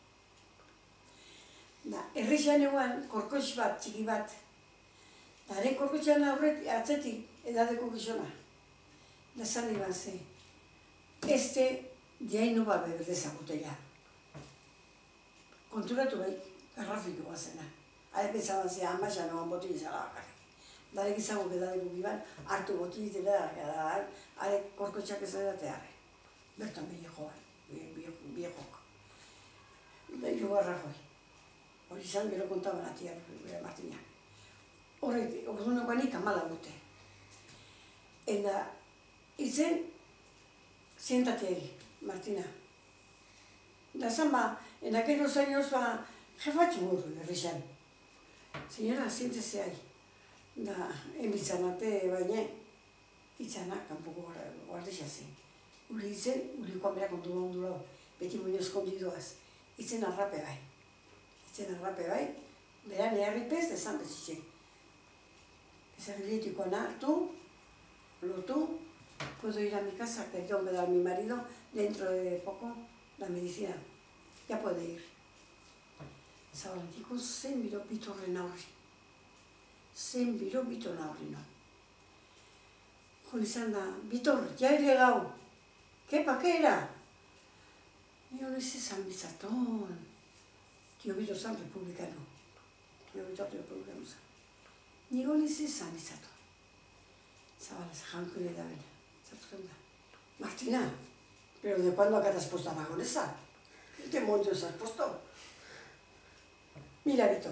[SPEAKER 1] Da, errexan eguan, korkoix bat, txiki bat. Da, haren korkoitxan aurret, atzetik, edadeko gizona. Da, zan iban ze. Este, diain no ba beber dezakutela. Konturatu bai, garrafiko guazena. Hare pensaban ze, ama xanoan boti izala bakarrik. Darek izango gedadeko giban, hartu boti ditela, hare korkotxak ez edateare. Bertan bilejoan, biejok. Da, hiru garrafoi. Hori izan, gero kontaban atia, bera Martina. Horrek, ordunekoan ikamala dute. Enda, izen, siéntate ahí, Martina. Da, zamba, en aquellos años, ba, jefatxu burru, errexan. Señora, siéntese ahí. Da, emitzanate baina, itzanak, kanpoko guardesa zen. Uli itzen, ulikoan berak ondu ondu lau, beti muñoz kondidoaz. Itzen arrape bai. Itzen arrape bai, bera neharripez, dezan bezitxe. Ezagilitikoan hartu, lotu, puedo ir a mi casa, que tengo que dar a mi marido dentro de poco la medicina. Ya puede ir. Zabalantiko zen biro Bitorren aurri. Zen biro Bitorren aurri, no. Jol izan da, Bitor, ya he llegado. ¿Qué, pa qué era? Yo no sé, San Bizatón. Tío Vitor San republicano. Tío Vitor republicano San. Nigo no sé, San Bizatón. Zabalaz, jankule da bena. Zartuzen da. Martina, ¿pero de cuándo acá te has puesto aragonesa? ¿Qué te montes has puesto? Mira, Vitor.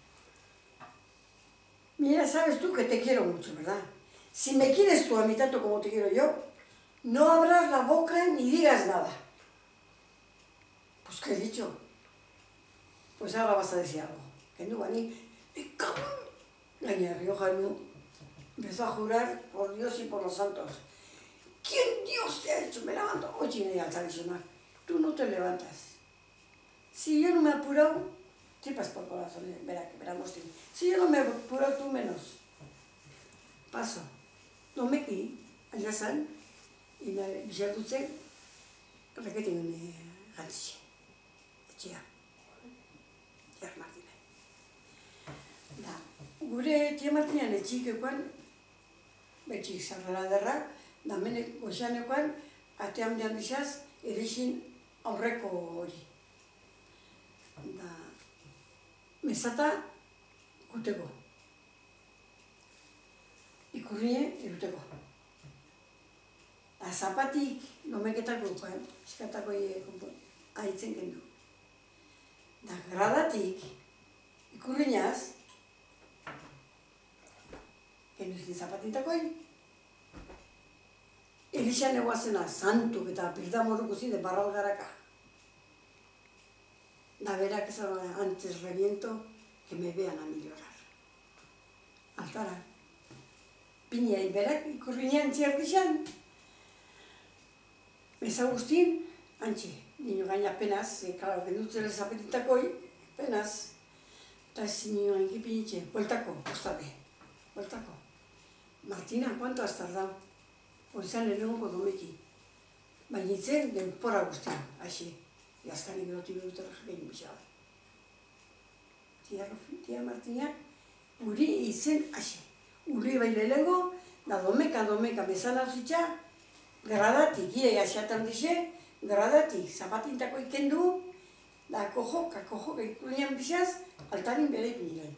[SPEAKER 1] Mira, sabes tú que te quiero mucho, ¿verdad? Si me quieres tú a mí tanto como te quiero yo, no abras la boca ni digas nada. Pues, ¿qué he dicho? Pues ahora vas a decir algo. Que no va ni... ¡Me cago en! Gaña Rioja no empezó a jurar por Dios y por los santos. ¿Quién Dios te ha hecho? Me levanto. Oye, al tradicional, tú no te levantas. Si yo no me he apurado, tripas por corazón, verá que veramos. Si yo no me he apurado, tú menos. Paso. No me quedé, allá sal, y me dutze, reketin gantzitxe, etxea. Tia Martina. Da, gure tia Martinan etxikekoan, betxik zarrela derra, da menek goxanekoan, atean behan dizaz, erixin aurreko hori. Da, mesata kuteko. Ikurrine iruteko. Da, zapatik nomeketako dukoen, eskatako haitzen kendu. Da, gradatik, ikurriñaz, kendu zin zapatintakoen, Elixan eguazena santuk eta pirdamoruko zinde barralgaraka. Da berak esan antes reviento que me vean a mí llorar. Altara. Pineai berak ikurriñan txertixan. Meza guztin, antxe, nino gaina penaz, e, claro, gendutzele zapetintakoi, penaz. Eta ez nino gain kipinitxe, bueltako, postabe, bueltako. Martina, ¿cuánto has tardado? Oizan lehenengo domeki. Baina itzen denpora guztian, haxe. Iazkanik erotik dutera jakein bixaba. Tia Martinak, uri izen haxe. Uri bai lehenengo, da domeka, domeka, bezan hau zitza, gradatik, ire haxeatan dixe, gradatik, zapatintako ikendu, da kojoka, kojoka ikulian bixaz, altarin bere ipinilain.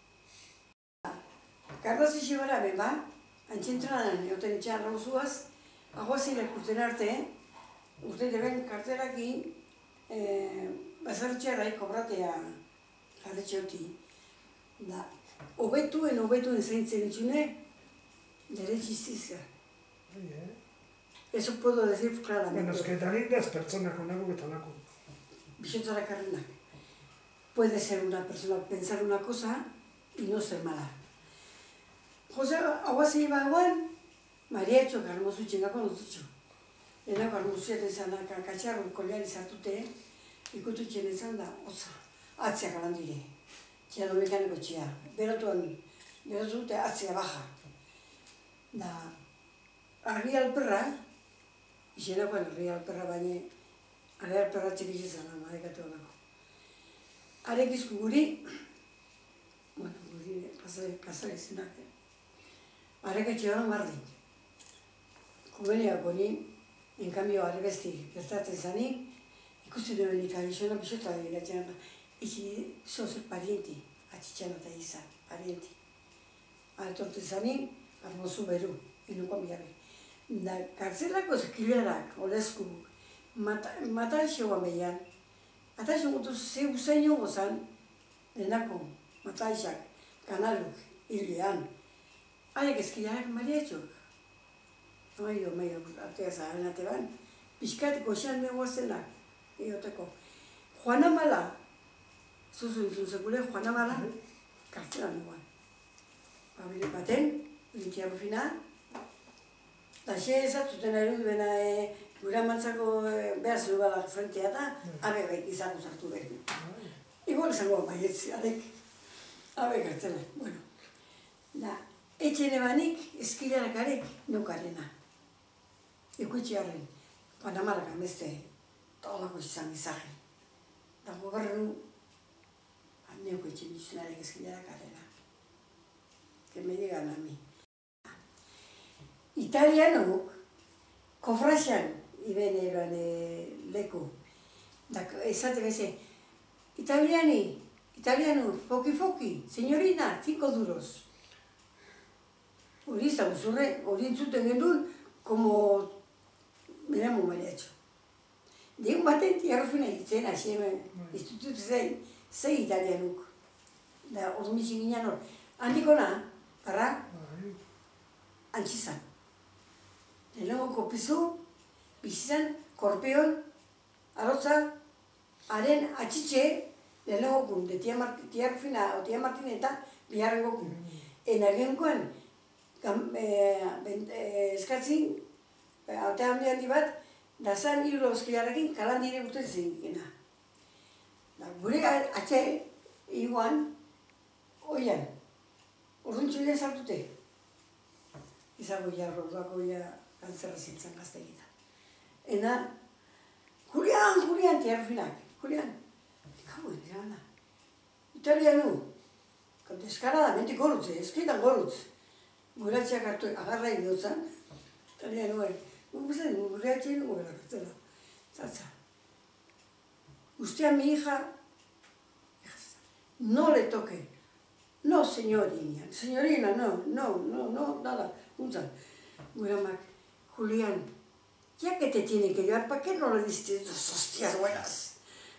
[SPEAKER 1] Kardoz ixe bara beba, antxentranan egoten etxean rauzuaz, aguazilek urten arte, urte deben karterakin, bazartxerrai kobratea jarretxeoti. Da, hobetuen, hobetuen zaintzen itxune, deretxizizka. Eso puedo decir claramente.
[SPEAKER 3] Bueno, es que tan lindas personas con algo que tan algo.
[SPEAKER 1] Bixotzara karrenak. Puede ser una persona pensar una cosa y no ser mala. Jose, aguazei bagoan, mariatxo garmozu txengako notutxo. Enako armuziat ezan, katxarro kolean izartute, ikutu txen ezan da, otza, atzea galan dire. Txea domekaneko txea. Berotuan, berotu dute atzea baja. Da, argi alperra, izenakoan argi alperra baina, argi alperra txekiz ezan, amadekatu honako. Arek izku guri, bueno, guri, kasare izenak, arek etxe horan bardin. Kubeneak hori, en cambio, arebesti gertatzen zanik, ikusten duen ikabizona bisota diratzen da. Iki, zozer parienti, atxitxan eta izan, parienti. Atorten zanik, armozu beru, inuko miarri. Da, kartzelako zekilerak, olezku, mata eseoa meian. Ata esan gutu ze usain jongo zan, denako, mata esak, kanaluk, hilean. Arek ezkileak mariatxok. Maio, maio, artea zaharen ateban, pixkateko esan negoazenak, eoteko. Juan Amala, zuzu intzun sekule, Juan Amala, kartzela negoan. Babile baten, bintia rufina, da xe ezatzuten erud bena gura mantzako behar zelu bala frentea da, abe bai izango zartu behar. Igual izango baietzi, adek, abe kartzela, bueno. Da, etxene banik, eskilarak arek, nukarena. Ikuitxiarren, Panamarak amezte, tolako izan izaje. Da gobernu, neuko etxen izunarek eskilarak arena. Que me digan a mi. Italianok, kofraxan, iben eroan leku. Da, esate beze, italiani, italiano, foki foki, señorina, cinco duros. Hori izan zurre, hori entzuten gendun, como miramo mariatxo. Degun baten, tiarrofina ditzen, hasi hemen, institutu zein, zei italianuk. Da, hor mitxin ginen hor. Handikona, parra, antxizan. Lehenengoko pizu, bizizan, korpeon, arotza, haren atxitxe, lehenengokun, de tiarrofina, o tia Martine eta biharrengokun. Enagenkoan, eskatzin, atea handi handi bat, da zan hiru oskilarekin kalandire urten zingena. Gure atxe, iguan, oian, urduntxoian sartute. Izago ja, roduako ja, kantzerra zintzen gazte egita. Ena, Julián, Julián, tiar finak, Julián. Kago, nire bana. Italianu. Descaradamente gorutze, eskaitan gorutz. Guratxeak hartu, agarra idotzan. Italianu, guzen, guratxeak nuen hartzela. Zatza. Usted a mi hija, no le toque. No, señorina, señorina, no, no, no, no, nada. Unzan. Guramak, Julián, ya que te tiene que llevar, ¿para qué no le diste dos hostias buenas?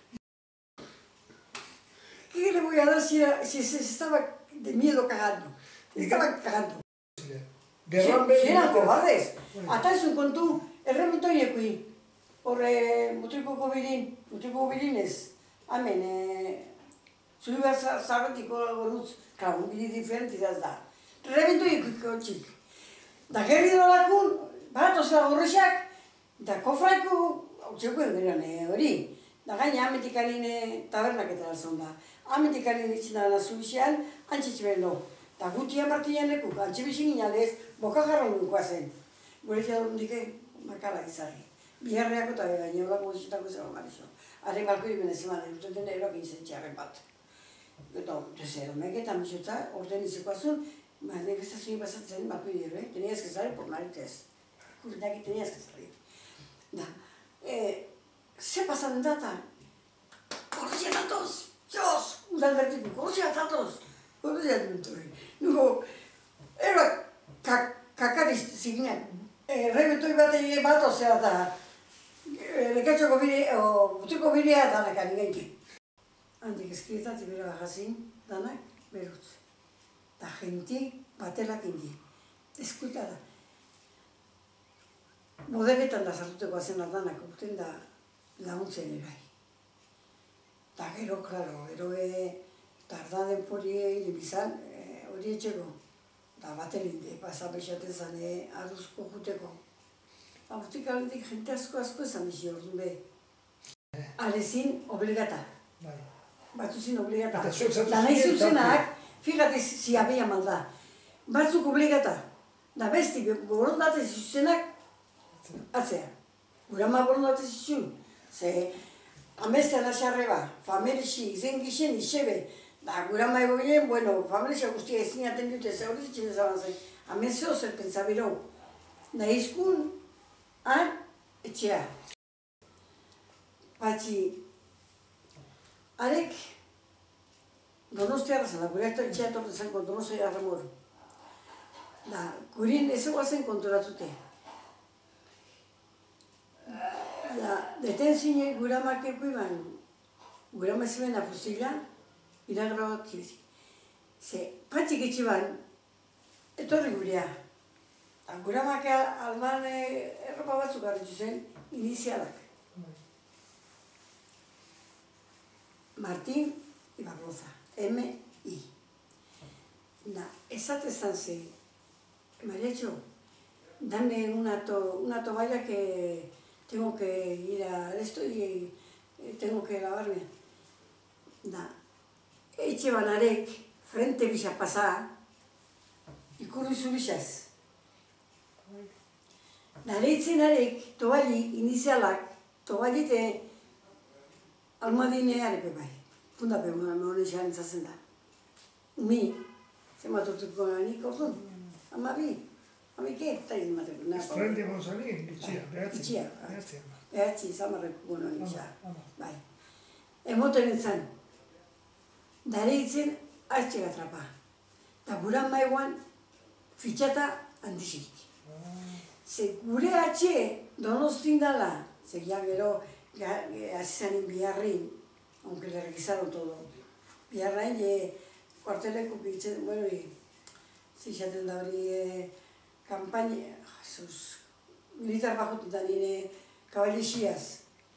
[SPEAKER 1] ¿Qué le voy a dar si, era, si se estaba de miedo cagando? Estaba cagando. Si eran cobardes. Ata ez kontu, erremontoiekui. Horre, mutrikuko birin, mutrikuko birinez. Hemen, zuri behar zarratiko gorutz, klaun, biri diferentidaz da. Rebentoiekuiko txik. Da gerri dolakun, baratozela horrexak, da kofraiko, hau txeko egeran hori. Da gaina ametik aline tabernaketara zonda. Ametik aline itxinara zubixean, antxetxe behar do. Da gutia martian lekuk, antxebixin inalez, boka jarron dukoa zen. Gure txadun dike, makala izari. Biharreako eta gaina olako guztitako zer marixo. Arren balko iben ez eman, duten dena eroak inzen txarren bat. Eta, desero, meketan bizotza, orden izikoazun, manifestazioa basatzen balko idero, eh? Tenías que salir por narices. Kurenaki tenías que salir. Da, eh, ze pasan data? Korrozia datoz! Dios! Udan bertiku, korrozia datoz! Korrozia datoz! Nuko, eroak kakariz ziginak. Rebetoi bat egin bat ozera da. Lekatxoko bire, o butriko birea danak ari gaiti. Handik eskrietatik bere bajazin, danak berutz. Da genti batelak indi. Eskuita da. Bodegetan da zartuteko azena danak, urten da laguntzen erai. Da gero, klaro, gero tarda denporie hilibizan, hori etxeko. Da batelinde, pasapeixaten zane, arruzko juteko. Hortik alendik jente asko asko esan bizi orduan be. Alezin obligata. Batzuzin obligata. Da nahi zuzenak, fíjate si había maldad. Batzuk obligata. Da besti, borondatez zuzenak, atzea. Gurama borondatez zuzun. Ze, amestean asarreba, familixi, zen gixen, isebe. Da, gurama ego bilen, bueno, familia guztia ezin aten dute, ze hori zitzen ezaban zen. Amezeo zer pentsabiro. Da izkun, han, etxea. Patxi, arek, donostiarra zen, gure etxea etorten zen donostia arramoro. Da, gurin ez eguazen konturatute. Da, deten zine guramak eko iban, gurama zeben afuzila, Iragra bat kibizik. Ze, patxik etxiban, etorri gurea. Guramak alman erropa batzuk garritzu zen, inizialak. Martin Ibarroza, M I. Da, esatezan ze, Mariacho, dame una, to, una toalla que tengo que ir al esto y tengo que lavarme. Da, etxe banarek, frente bisa pasa, ikurri zu bisaz. Nareitzen arek, toballi, inizialak, tobalite almadine arepe bai. Pundape honen xaren zazen da. Mi, zenbat urtuko nik orduan, ama bi, amike, eta izin mateko.
[SPEAKER 3] Frente Gonzalin, itxia, behatzi.
[SPEAKER 1] Itxia, behatzi, zamarreko gonoan itxa. Bai. Emoten entzan. Dareitzen hartxega trapa. Da guran maiguan fitxata handixik. Ze gure atxe donostin dala, ze ja gero azizanin biharrin, aunque le requisaron todo. Biharrain, kuarteleko bitzen, bueno, zixaten da hori kampaina, Jesus, militar bajotu da nire kabalixiaz.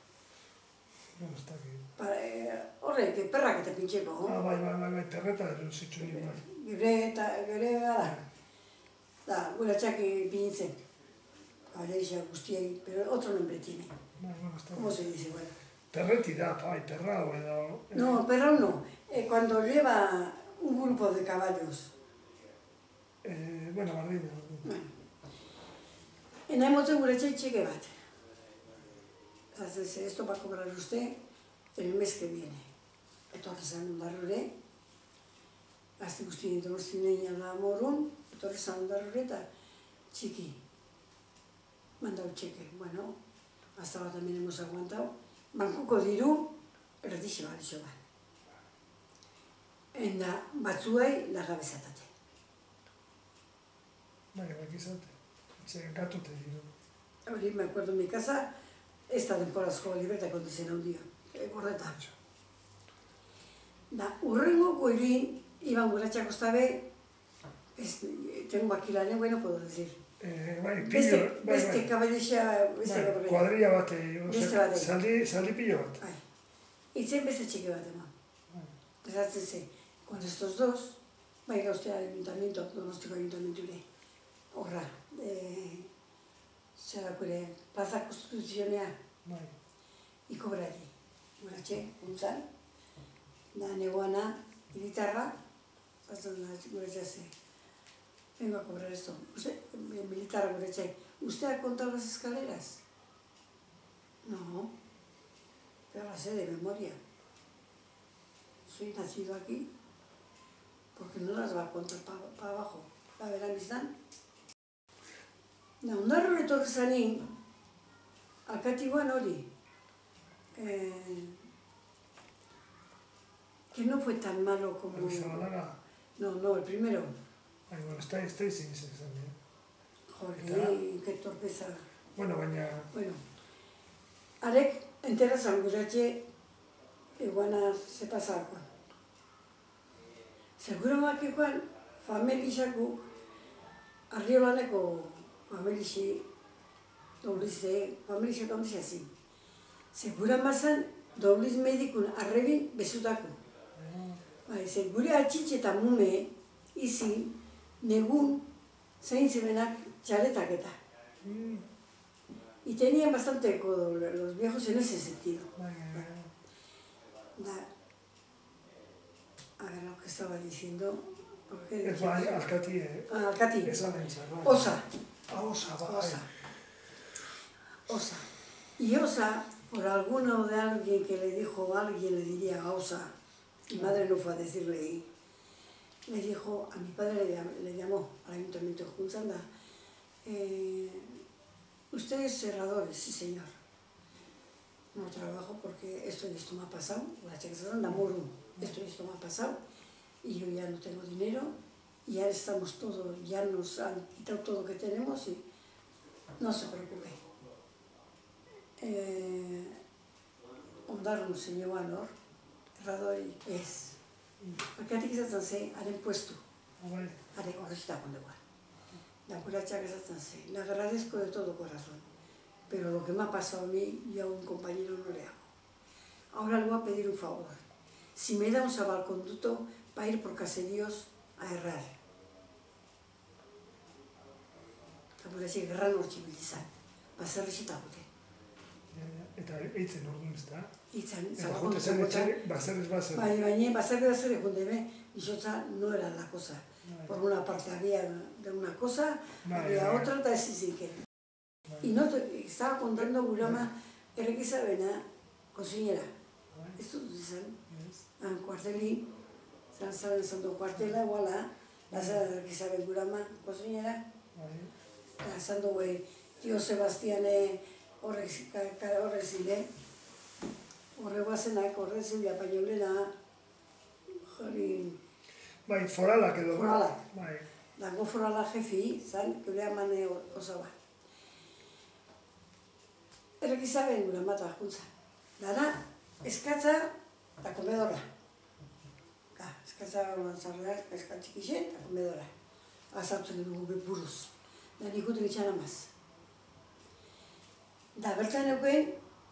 [SPEAKER 1] Horrek, perrak eta pintxeko.
[SPEAKER 3] Ah, bai, bai, bai, bai, terreta edo zitzu nire bai.
[SPEAKER 1] Gure eta gure gara. Da, gure atxaki pintzen. Kabalixia guztiei, pero otro nombre tiene. ¿Cómo se dice? Bueno.
[SPEAKER 3] Terreti da, bai, perrao edo...
[SPEAKER 1] No, perrao no. Eh, cuando lleva un grupo de caballos.
[SPEAKER 3] Eh, bueno, bardina.
[SPEAKER 1] Bueno. Ena emotzen gure txaitxeke bat. Entonces, esto va a cobrar usted el mes que viene. Etorri zen Ondarrure, gazte guztien Donosti neina da morun, etorri zen Ondarrure eta txiki, mandau txeke. Bueno, hasta ahora también hemos aguantado. Bankuko diru, erdixe balixo bat. Enda batzuei lagabezatate.
[SPEAKER 3] Bai, bakizate. Se gatute diru.
[SPEAKER 1] Hori, me acuerdo en mi casa, esta temporazko liberta kondizen hau dio. Gordeta. Da, urrengoko irin, iban guratxako estabe, tengo aquí la lengua y no puedo decir.
[SPEAKER 3] Eh, bai, pillo,
[SPEAKER 1] Beste,
[SPEAKER 3] bai, bai.
[SPEAKER 1] beste kabedexea, beste
[SPEAKER 3] Bai,
[SPEAKER 1] gaborrea.
[SPEAKER 3] kuadrilla bate,
[SPEAKER 1] Beste bate.
[SPEAKER 3] saldi, saldi pillo bat.
[SPEAKER 1] Bai. Itzen beste txiki bat eman. Esatzen ze, con estos dos, bai gauzte al ayuntamiento, Donostiko ayuntamenture, horra, eh, zerako ere, plaza konstituzionea,
[SPEAKER 3] Bai.
[SPEAKER 1] ikobrari, guratxe, untzan, da neguana, militarra, zaten da, guratxe ze, vengo a cobrar esto. Usted, militarra guratxe, ¿usted ha contado las escaleras? No, pero las sé de memoria. Soy nacido aquí, porque no las va a contar para pa abajo. La verán, están. Na, Ondarrure etorri zanin, alkatiguan hori, eh, que no fue tan malo como...
[SPEAKER 3] Zabalaga.
[SPEAKER 1] No, no, el primero.
[SPEAKER 3] Bai, bueno, está, está izin izan, eh?
[SPEAKER 1] Joder, qué torpeza.
[SPEAKER 3] Bueno, baina...
[SPEAKER 1] Bueno, arek entera zan guratxe eguana se pasakoan. Seguro makikoan familixakuk arriolaneko familixi doblize, familixak doblize zin. Segura mazan dobliz medikun arrebin bezutako. Bai, ze gure atxitxe eta mume izin negun zein zebenak txaletak eta.
[SPEAKER 3] Mm.
[SPEAKER 1] Y tenían bastante codo los viejos en ese sentido.
[SPEAKER 3] Bai, bai,
[SPEAKER 1] Da, a ver lo que estaba diciendo. ¿Por qué?
[SPEAKER 3] Ez bai, alkati, eh?
[SPEAKER 1] Ah, Alcati.
[SPEAKER 3] Esan entzat, bai.
[SPEAKER 1] Osa.
[SPEAKER 3] Ah, osa, bai.
[SPEAKER 1] Osa. Osa. Y Osa, por alguno de alguien que le dijo, alguien le diría a Osa, mi madre no fue a decirle ahí, le dijo, a mi padre le, llam- le llamó al ayuntamiento de Junzanda, eh, usted es cerrador, sí señor. No trabajo porque esto y esto me ha pasado, la chica se anda moro, esto y esto me ha pasado, y yo ya no tengo dinero, y ya estamos todos, ya nos han quitado todo lo que tenemos y no se preocupe. Eh, Ondarrun zein hor, erradoi ez. Alkatik izatzen ze, haren puesto,
[SPEAKER 3] Bai,
[SPEAKER 1] haren horretako kondekoan. Da guratxak esatzen ze, le agradezco de todo corazón, pero lo que me ha pasado a mí, yo a un compañero no le hago. Ahora le voy a pedir un favor. Si me da un salvoconducto para ir por caseríos a errar. Eta guratxak erran hor txibilizan, baserrizita gute.
[SPEAKER 3] ja, ja. Eta eitzen orduan ez da.
[SPEAKER 1] Itzan,
[SPEAKER 3] Eta jote zen etxere, baserrez baser.
[SPEAKER 1] Bai, baina baserri baserri junte be, isotza no era la cosa.
[SPEAKER 3] Bai.
[SPEAKER 1] Por una parte había de una cosa,
[SPEAKER 3] Bai,
[SPEAKER 1] había
[SPEAKER 3] bai.
[SPEAKER 1] otra, eta ez izinken.
[SPEAKER 3] Bai.
[SPEAKER 1] Y no, te- estaba contando Gurama, errekizabena, cocinera.
[SPEAKER 3] Bai,
[SPEAKER 1] Ez dut izan,
[SPEAKER 3] ez.
[SPEAKER 1] han kuarteli, zan zaren zando kuartela, guala, laza errekizaben Gurama, cocinera,
[SPEAKER 3] Bai,
[SPEAKER 1] eta zando güey, tio Sebastiane horrek ka- ka- horrek zile, horre guazenak, horrek zile, pañolena, jori,
[SPEAKER 3] bai, foralak edo.
[SPEAKER 1] Foralak.
[SPEAKER 3] Bai,
[SPEAKER 1] dago forala jefi, zan, gure amane osaba. Errekizaben gure amata juntza. Dara, eskatza eta komedora. Ka, eskatza lanzarra, eskatza txikixen eta komedora. Azautzen dugu be buruz. Da nik utu itxan amaz. Da, bertan euken,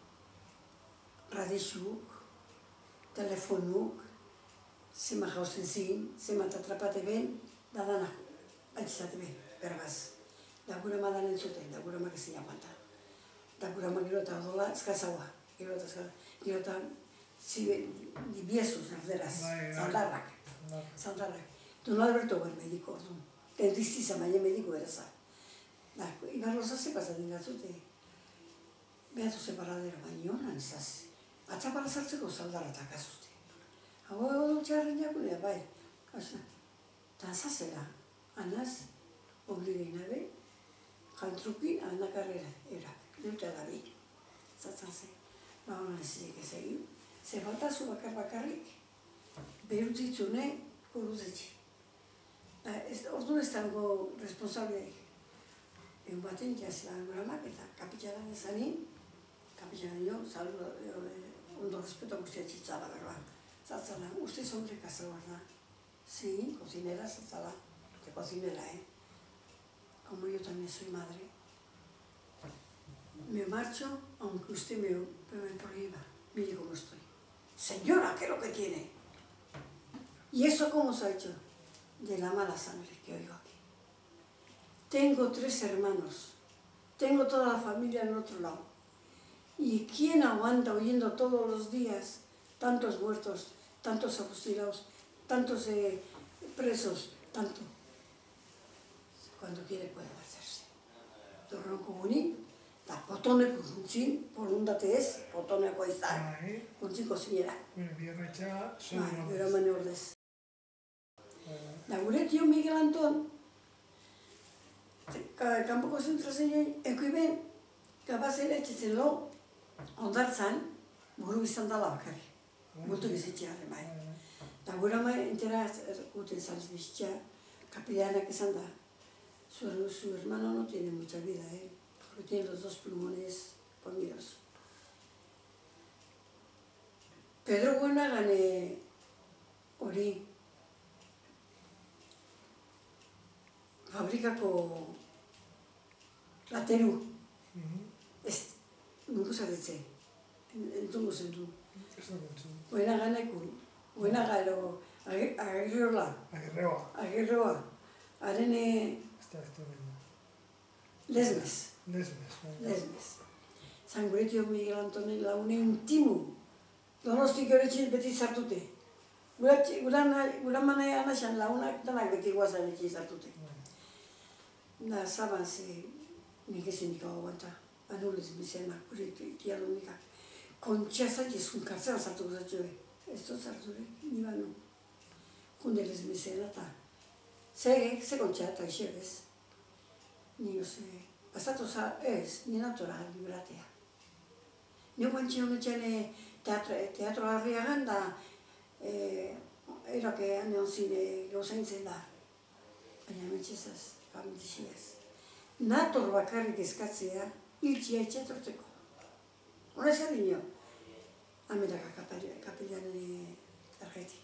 [SPEAKER 1] radixuk, telefonuk, zema jauzen zin, zema tatrapate ben, da dana antzizate ben, berbaz. Da gure madan entzuten, da gure mak ezin aguanta. Da gure mak gero eta odola eskazaua. Gero eta eskazaua. Gero eta zibe, dibiezuz, erderaz,
[SPEAKER 3] Bai, bai.
[SPEAKER 1] zaldarrak.
[SPEAKER 3] bai.
[SPEAKER 1] Zaldarrak. Don Alberto guen mediko orduan. Dentistiza baina mediko beraza. Da, Ibar Loza ze pasatzen gatzute. behatu separadero, baina honan zaz. Atzapara zartzeko zaldarra eta kasuzte. Hau egon txarren jakunea, bai. Kasuna. Eta zazera, anaz, obligei nabe, jantruki, anakarrera, erak. Neuta da bi. Zatzan ze. Ba honan ezik ez egin. Ze faltazu bakar bakarrik, behutzitzune koruzetxe. Orduan ez dago responsableak. Egun baten jazlan goramak eta kapitxaran ezanin, kapitxaran jo, saludo, ondo respeto guztia txitzala berba. Zatzala, usted es hombre casado, ¿verdad? Sí, cocinera, zatzala, de cocinera, ¿eh? Como yo también soy madre. Me marcho, aunque usted me, me prohíba. Mire cómo estoy. Señora, ¿qué es lo que tiene? ¿Y eso cómo se ha hecho? De la mala sangre que oigo aquí. Tengo tres hermanos. Tengo toda la familia en otro lado. ¿Y quién aguanta oyendo todos los días tantos muertos, tantos afusilados, tantos eh, presos, tanto? Cuando quiere puede marcharse. Dorron komunik, eta potoneko guntzin, borundate ez, potoneko izan, guntzin kozinera.
[SPEAKER 3] Biarretxa,
[SPEAKER 1] Bai, gero mane ordez. Da gure tio Miguel Anton, kanpoko zentrazioen, ekoiben, gabaz ere etxetzen lo, ondartzan, buru izan dala bakarri. Multu bizitxearen bai. Da gure ama entera guten zanez bizitxa, kapelanak izan da. Su, su hermano no tiene mucha vida, eh. Porque tiene los dos pulmones comidos. Pedro Buenagan eh, hori fabrikako lateru. Ez, nunko zarretze, entzungo zen du. Buenaganeku, Buenagaro, Agirrola.
[SPEAKER 3] Agirroa.
[SPEAKER 1] Agirroa. Haren Lesmes.
[SPEAKER 3] Lesmes.
[SPEAKER 1] Lesmes. Zan gure tio Miguel Antonen laune intimu. Donostik horretxin beti zartute. Gura manea anaxan launak danak beti guazan etxin zartute. Da, zaban ze nik ezin nik aguanta. Anu lesmesenak, gure tia donikak. Kontxazak ezkun kartzean zartuko zatxoe. Ez dut zarturek, ni banu. Junde lesmesena eta Zege, ze kontxa eta isebez. Ni oze, pasatu za, ez, ni natora liberatea. Ni guantxe honetxean teatro harriagan da, erake hanean zine gauzaintzen da. Baina mentxezaz, familixiaz. Nator bakarrik eskatzea, hiltxia etxetorteko. Hora zer dino? Amerika kapelanen tarjeti.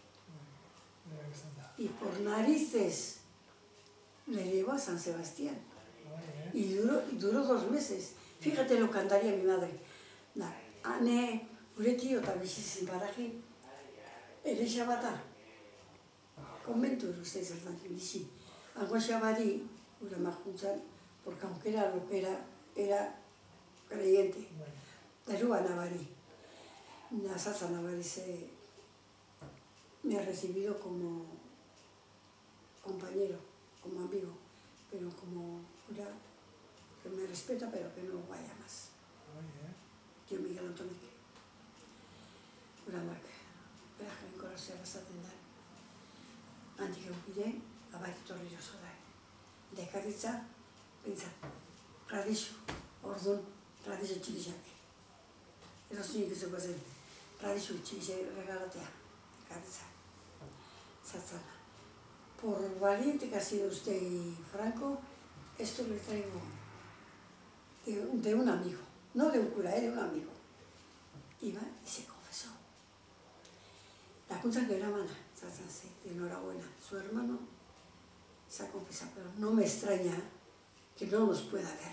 [SPEAKER 1] Y por narices le llevó a San Sebastián. Y duró, y duró dos meses. Fíjate lo que andaría mi madre. Da, ane, gure tio eta bizizin baraji, ere xabata. Konbentu uste zertan bizi. Algo xabari, gure majuntzan, porque aunque era lo que era, era creyente. Darua nabari. Nazatza nabari ze me ha recibido como compañero, como amigo, pero como cura que me respeta, pero que no vaya más. Tío Miguel Antonek. Uramak, berajen korazioa bazaten da. Handik eukide, abaitu torri jozo da. Dekarritza, bintzat, radixo, orduan, radixo txilixak. Erozunik izuko zen, radixo txilixak regalatea, dekarritza. Zatzala. Por valiente que ha sido usted y Franco, esto le traigo de, de un amigo, no de un cura, eh, de un amigo. Iba y se confesó. La cosa que era mana, zatzase, enhorabuena. Su hermano se ha confesado, pero no me extraña que no nos pueda ver.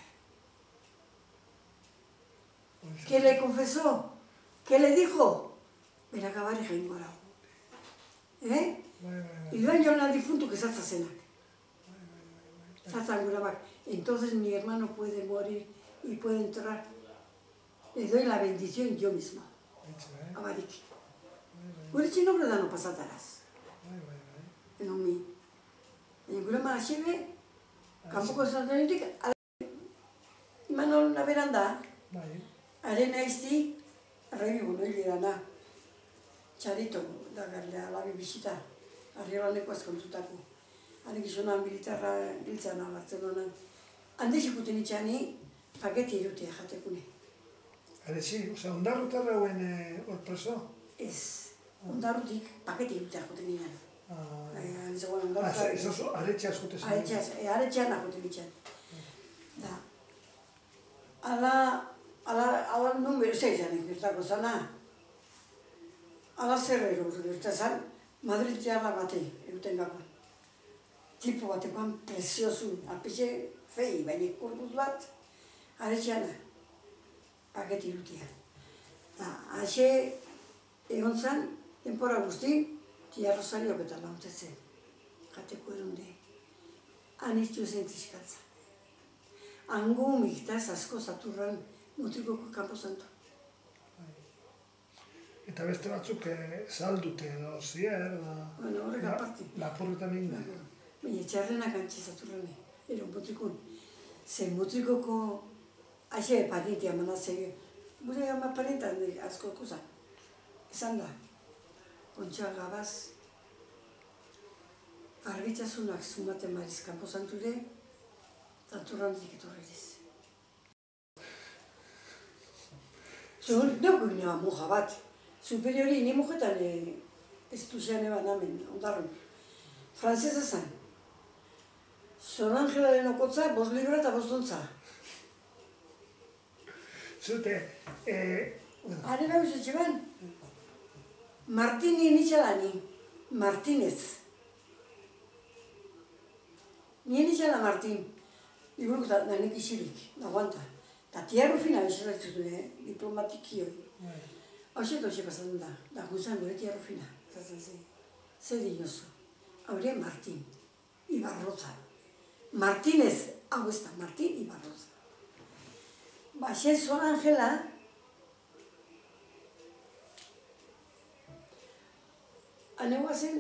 [SPEAKER 1] ¿Qué le confesó? ¿Qué le dijo? Ven a acabar y engorado. ¿Eh? Y dueño al difunto que satza zenak. Satza guramak. Entonces mi hermano puede morir y puede entrar. Le doy la bendición yo mismo. Abarik. Guretxe nombre da no pasataraz. En mi. En gurama asebe, kanpoko zatenetik, imanol na beranda, Haren aizti, arraibi bonoili dana. Txarito, da garlea, alabi bisita. Arriolaneko azkontutako. Haren gizonan militarra hiltzana Bartzelonan. Hande zikuten itxani, paketi irutea jatekune.
[SPEAKER 3] Hare zi, oza, ondarrutarra hauen hor preso?
[SPEAKER 1] Ez, ondarrutik paketi irutea joten ginen.
[SPEAKER 3] Ah,
[SPEAKER 1] ez
[SPEAKER 3] oso, aretxeaz jote zen.
[SPEAKER 1] Aretxean joten itxan. Da, ala, ala, ala numero zeizanik gertako zana. Ala zerrero gerta zan, Madrid-tiarra bate, eruten gako. Tipo batekoan preziosu, apixe fei, baina kurbuz bat, aretxeana, paketi irutia. Da, haxe egon zan, denpora guzti, tia Rosariok eta launtetzen, jateko erunde. Han iztu zen tizkatza. Hango humiktaz asko zaturran mutrikoko kamposanto.
[SPEAKER 3] Eta beste batzuk saldute edo zier, da...
[SPEAKER 1] Bueno, horrek aparte.
[SPEAKER 3] Lapurretan egin.
[SPEAKER 1] Baina txarrenak antxe zaturrane, ero mutrikun. Zer mutrikoko haxe parintia manazege. Gure ama parintan asko kuza. Esan da, Kontxa Gabaz, argitzasunak zumaten mariz kamposanture, zaturrandik etorreriz. Zuhon, neuk egin eban moja bat. Superiori, ni mojetan ez duzean eban amen, ondarron. Frantzesa zen. Son Angelaren okotza, bost libra eta bost dontza.
[SPEAKER 3] Zute, eh...
[SPEAKER 1] Hare behar uzetxe ban? Martini nitxalani, Martinez. Nien nitxala Martin. Iburuk da nanek isirik, naguanta. Ta tia Rufina bezalatzen du, diplomatikio. Hauxe eta hauxe pasatzen da, da guzan gure tia Rufina. Zer dinozu, haure Martin, Ibarroza. Martinez, hau ez da, Martin Ibarroza. Ba, xen Son Angela, anegoa zen,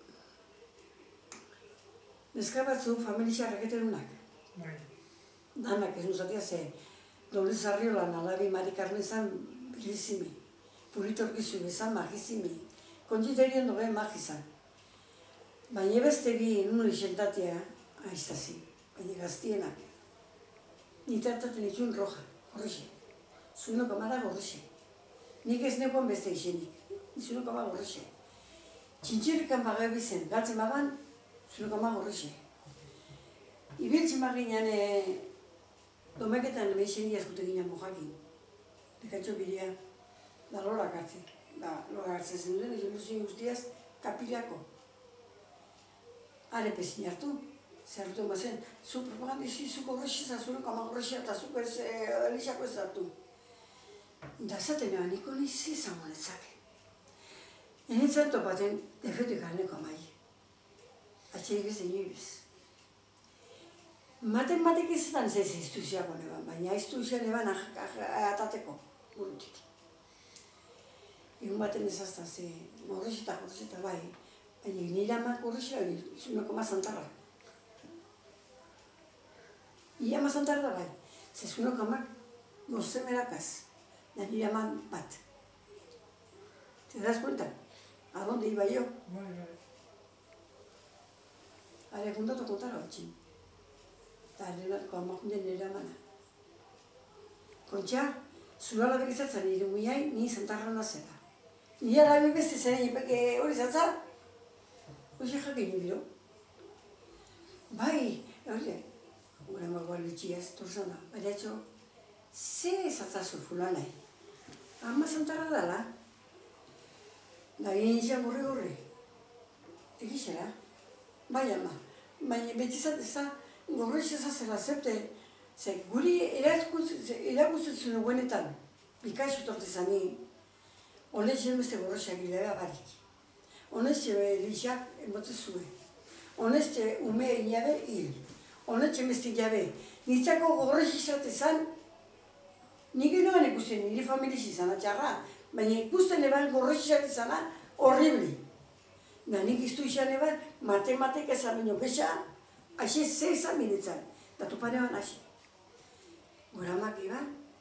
[SPEAKER 1] neska batzu familixarrak eterunak. Danak ez nuzatia ze, Dolez Arriolan alabi Mari Carmezan bilizimi, Puritorkizu bezan magizimi, Kontxiterien dobe magizan. Baina beste bi nuen isentatia aiztazi, baina gaztienak. Nitartaten itxun roja, horrexe. Zueno kamara horrexe. Nik ez nekoan beste isenik, zueno kamara horrexe. Txintxirrikan bagai bizen, galtzen bagan, zueno kamara horrexe. Ibiltzen baginan domeketan behisen diazkute ginen mojakin. Dekatxo bidea, da lorak hartzen. Da, lorak hartzen zen duen, egin duzien guztiaz, kapilako. Are pezin hartu, zerrutu emazen, zu propagandizi, zuko horrexeza, zure kama horrexea eta zuko ez, elixako ez hartu. Da, zaten eban, niko nizi zamonetzak. Enetzen topaten, defetu ikarneko amai. Atxerik ez egin ibiz. Maten batek izaten zez iztuziako neban, baina iztuzian neban atateko, burutik. Egun baten ezaztan ze, horrexeta, horrexeta bai, baina nire amak horrexea zuneko mazantarra. Ia mazantarra da bai, ze zuneko amak gozemerakaz, da nire amak bat. Te das cuenta? Adonde iba yo?
[SPEAKER 3] Bai, bai.
[SPEAKER 1] Are, kundatu kontara batxin. Eta arenatko amakunden nire amana. Kontxa, zurala begizatzen nire muiai, ni zantarra nazela. Nire alabi beste zen epeke hori zatza, hoxe jakin nibiro. Bai, hori, gure magoa letxiaz, torzana, baina etxo, ze zatzazu fulanai. Ama zantarra dala. Da, ginen izan gurri-gurri. Egizera. Bai, ama. Baina betizat ez da, gorroiz ezazela zepte, ze guri erakutzen guenetan, bikaizu torte zani, honetxe beste gorroiak gilea barik. Honetxe lixak emote zuen. Honetxe ume inabe hil. Honetxe beste jabe. Nitzako gorroiz izate zan, nik enoan ikusten, nire familiz izan atxarra, baina ikusten eban gorroiz izate zana horribli. Da nik iztu izan eban, matematik ezamino besa, haxe ze ezaminetzan, da topane ban haxe. Goramak iban,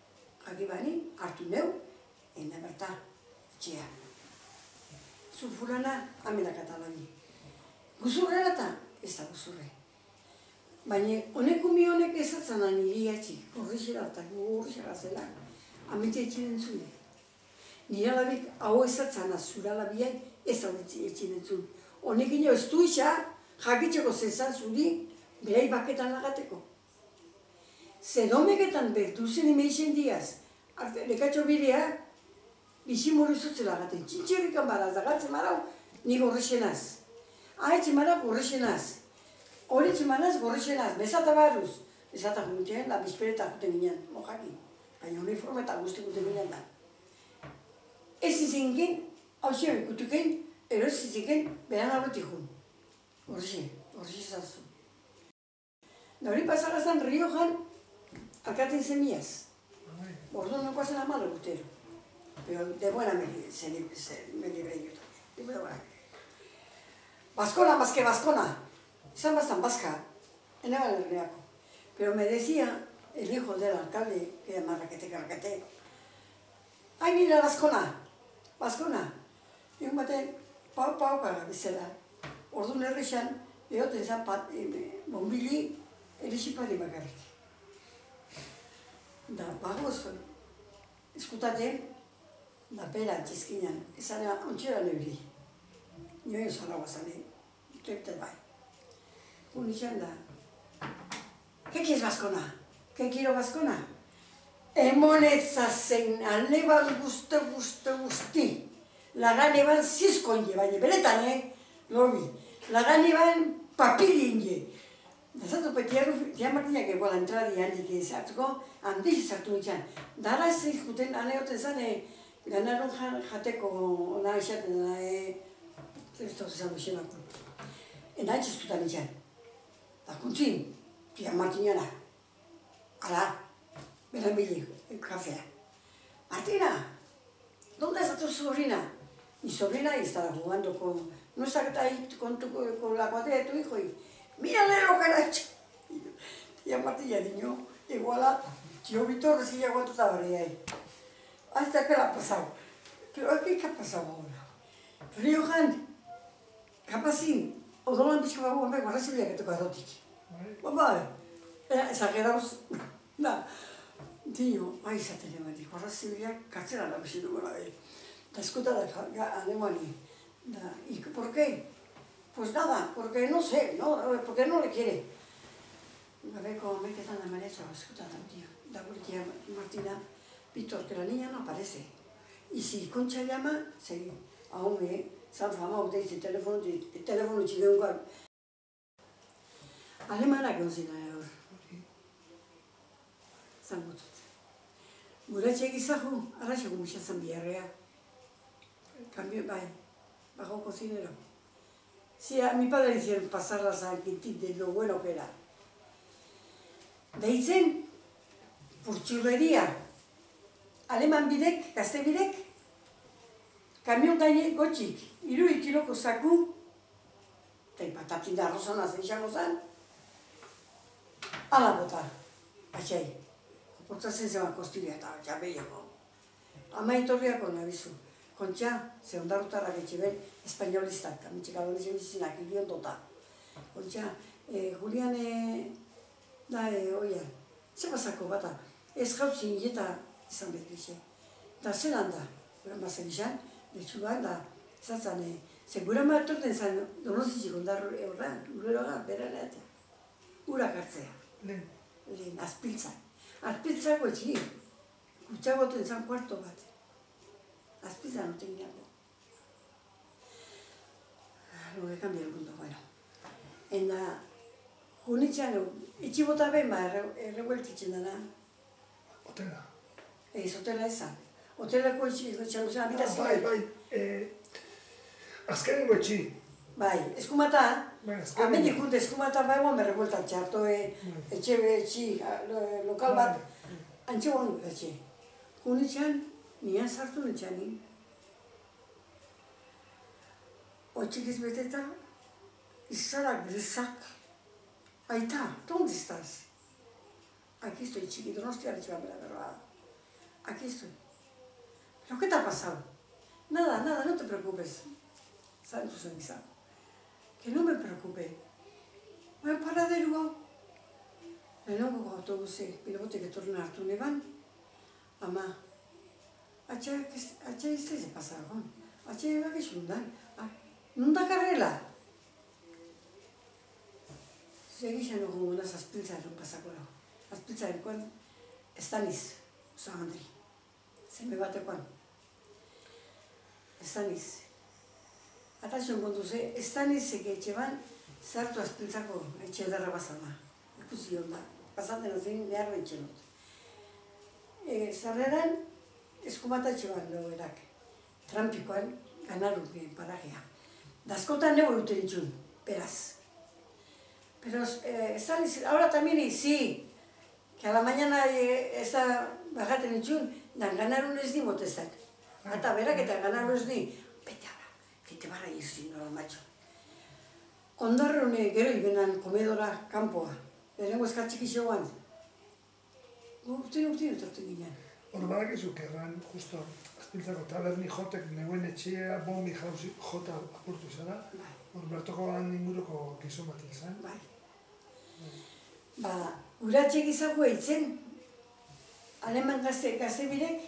[SPEAKER 1] jaki bani, hartu neu, ena berta, etxea. Zu fulana, amena katalani. Guzurrera eta, ez da guzurre. Baina, honek umi honek ezatzana niri atxik, horrexera eta horrexera zela, ametxe etxinen zune. Nire alabik, hau ezatzana zura alabiai, ez hau etxinen zun. Honek ino ez du isa, jakitxeko zezan zuri, berai baketan lagateko. Zeromeketan berduzen imeixen diaz, lekatxo bidea, bizimuru izutzen lagaten. Txintxerrikan baraz, dagatzen marau, ni gorrexenaz. Haetxe marau gorrexenaz. Horretxe manaz gorrexenaz, bezata baruz. Bezata juntean, da bizpereta juten ginen, mojaki. Baina uniforme eta guzti juten ginen da. Ez izin gen, hau xeo ikutuken, eroz iziken, beran abetik jun. Horrexe, horrexe zazu. Da hori pasagazan Riojan, alkaten zemiaz. Ordu no pasen a malo gutero. Pero de buena me, se, se, me libré yo también. De buena. Baskona, más que Baskona. Izan bastan Baska. Ene van el reaco. Pero me decía el hijo del alcalde, que era más raquete que raquete. Ay, mira Baskona. Baskona. Y un bate, pau, pau, para bizela. Ordu nerrexan, egoten zan pat, e, bombili, erixipari bakarrik. Da, bagoz, eskutate, da pera txizkinan, ezan ontxera nebri. Nioen zara guazane, tepten bai. Unixan da, ¿qué quieres Baskona? ¿Qué quiero Baskona? Emonetza zein aleban guzti guzti guzti. Lagan eban zizkoin je, baina beretan, eh? Lobi, lagan eban papirin je. Da zato petiaru, tia martinak egoa entradi handik ezartuko, handik ezartu nitxan. Dara ez juten, aneoten zan, ganaron jateko ona esaten da, zer ez toz ezan duxenako. Ena etxeztutan nitxan. Da kuntzin, tia martinana. Ala, beran bili, kafea. Martina, ¿dónde está tu sobrina? Mi sobrina estaba jugando con... No está ahí con, tu, con la cuadrilla de tu hijo y... ¡Mírale lo que ha hecho! Tía Martilla, niño, igual a... Tío Víctor sí llegó a tu tabarilla ahí. Hasta que la ha pasado. Pero aquí, ¿qué ha pasado ahora? Riojan, capazín, o dolan bicho va a bomber, guarda si que toca dotiki. Mamá, exagerados. No. Tío, ahí se te le mandí, guarda si carcera la bicho no la ve. La escuta de Alemania. ¿Y por qué? Pues nada, porque no sé, ¿no? Porque no le quiere. A ver cómo me quedan la manera, escuta, tío. La tía Martina, Víctor, que la niña no aparece. Y si Concha llama, se aún me San Fama, usted dice teléfono, el teléfono chique un car. Alemana que un sinador. San Gutut. Murache gizahu, ahora se como ya San Villarreal. Cambio, vaya, bajo cocinero. Sí, a mi padre le hicieron pasarlas a Quintín de lo bueno que era. Deitzen, purtsuleria. Aleman bidek, gazte bidek, kamion gaine gotxik, iru ikiloko zaku, eta patatin da arrozana zeixako zen, ala bota, batxai. Portazen zeban kostiria eta batxabeiako. Ama itorriako nabizu. Kontxa, ze ondarutarrak etxe ben, espainolistak, amitxek adonizien bizizinak, irion dota. Kontxa, Julian, da, oian, ze pasako bata, ez jauzin hieta izan behar eta zelan da, gura mazen izan, betxuan da, zatzan, ze gura matorten zan, donozitzik ondarro horra, ureroa, berara eta, urak hartzea.
[SPEAKER 3] Lehen.
[SPEAKER 1] Lehen, azpiltzak. Azpiltzako etxi, gutxagoten zan kuarto bat. Azpiltzak no teginako. Lo que cambia el mundo, bueno. En la junitxan, etxibota ben ba, errebueltitzen dana.
[SPEAKER 3] Hotela.
[SPEAKER 1] Ez, hotela ezan. Hotelako etxan zen, habitazioa.
[SPEAKER 3] Bai, bai, azkenengo etxi.
[SPEAKER 1] Bai, eskumata, hemen ikunte eskumata bai guan berrebuelta txarto, etxe etxi, lokal bat, antxe guan duk etxe. Junitxan, nian sartu nintxanin. Otxikiz beteta, izara grisak. Aita, ¿dónde estás? Aquí estoy chiqui, Donostia, le chiva la verdad. aquí estoy. ¿Pero qué te ha pasado? Nada, nada, no te preocupes. Santo Sanizado. Que no me preocupe. Voy a paradero. Lehenengo autobuse, bilobotek etorren hartu neban. Ama, atxa ez ez pasagon. Atxa ebak esundan. Nundak arrela? Segixan egon gona zazpiltzaren pasakora. Zazpiltzarekoan ez daniz, osagandri. Zeme batekoan. Ez daniz. Atatzen konduze, ez daniz eke etxe ban, zartu azpiltzako etxe edarra bazama. Ikusi hon da. Pasaten azin behar behitxe dut. Zarreran, eskumatatxe bat logerak. Trampikoan, ganaruke parajea. Dazkotan nebo dute ditxun, beraz. Pero, eh, ahora también sí, que a la mañana eh, esta bajaten ditxun, dan ganarun ez di motezak. Ata berak eta ganarun ez di, bete abra, que te bara irzi nola macho. Ondarrune gero ibenan komedora kanpoa. Lehenengo eskatzik isoan. Urtin, urtin, urtin ginen.
[SPEAKER 3] Hor badak izuk erran, justo, azpiltzako taberni jotek neuen etxea bombi jauzi jota apurtu izana. Hor bertoko han inguruko gizon bat izan.
[SPEAKER 1] Bai. Ba, uratxek izako eitzen, aleman gazte, gazte birek,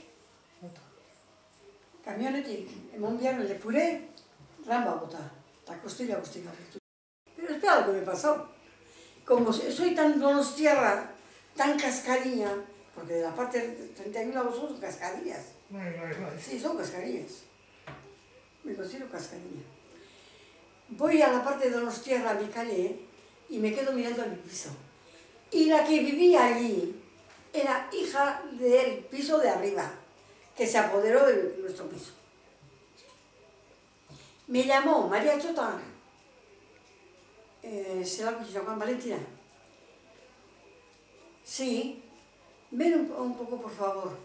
[SPEAKER 1] kamionetik, emon biharro lepure, ramba bota, eta kostila guztik apertu. Pero espera lo que me pasó. Como soy tan donostiarra, tan cascarilla, porque de la parte treinta y uno son cascarillas.
[SPEAKER 3] Bai, bai, bai.
[SPEAKER 1] Sí, son cascarillas. Me considero cascarilla. Voy a la parte de donostiarra, a mi calle, y me quedo mirando a mi piso. Y la que vivía allí era hija del piso de arriba, que se apoderó de nuestro piso. Me llamó María Chota. Eh, ¿Será que Juan Valentina? Sí. Ven un, un poco, por favor.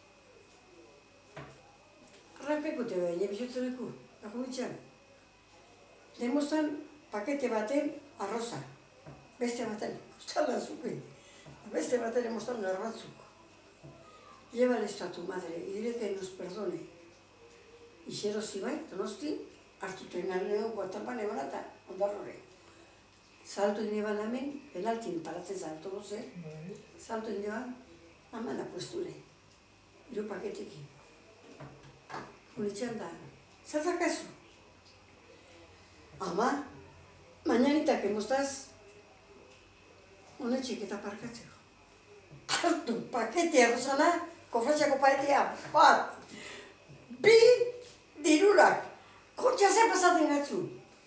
[SPEAKER 1] Arrankeko te behin, ebizotzen dugu, lagunitxan. Demostran pakete baten arroza. Beste baten, ustalan zuke. Beste baten demostran garbatzuk. Llévale esto a tu madre y dile que nos perdone. Y xero zibai, donosti, hartu trenaleo guatapan ebanata, ondarrore. Salto ineban hemen, penaltin paratzen zartu goze. Salto ineban, aman apuestule. Iru paketekin. Unitxan da, zer dakazu? Ama, mañanitak emostaz, honetxik eta parkatzeko. Hartu pakete arrozana, kofratxako paetea, bat, bi dirurak, kontxa zer pasaten gatzu.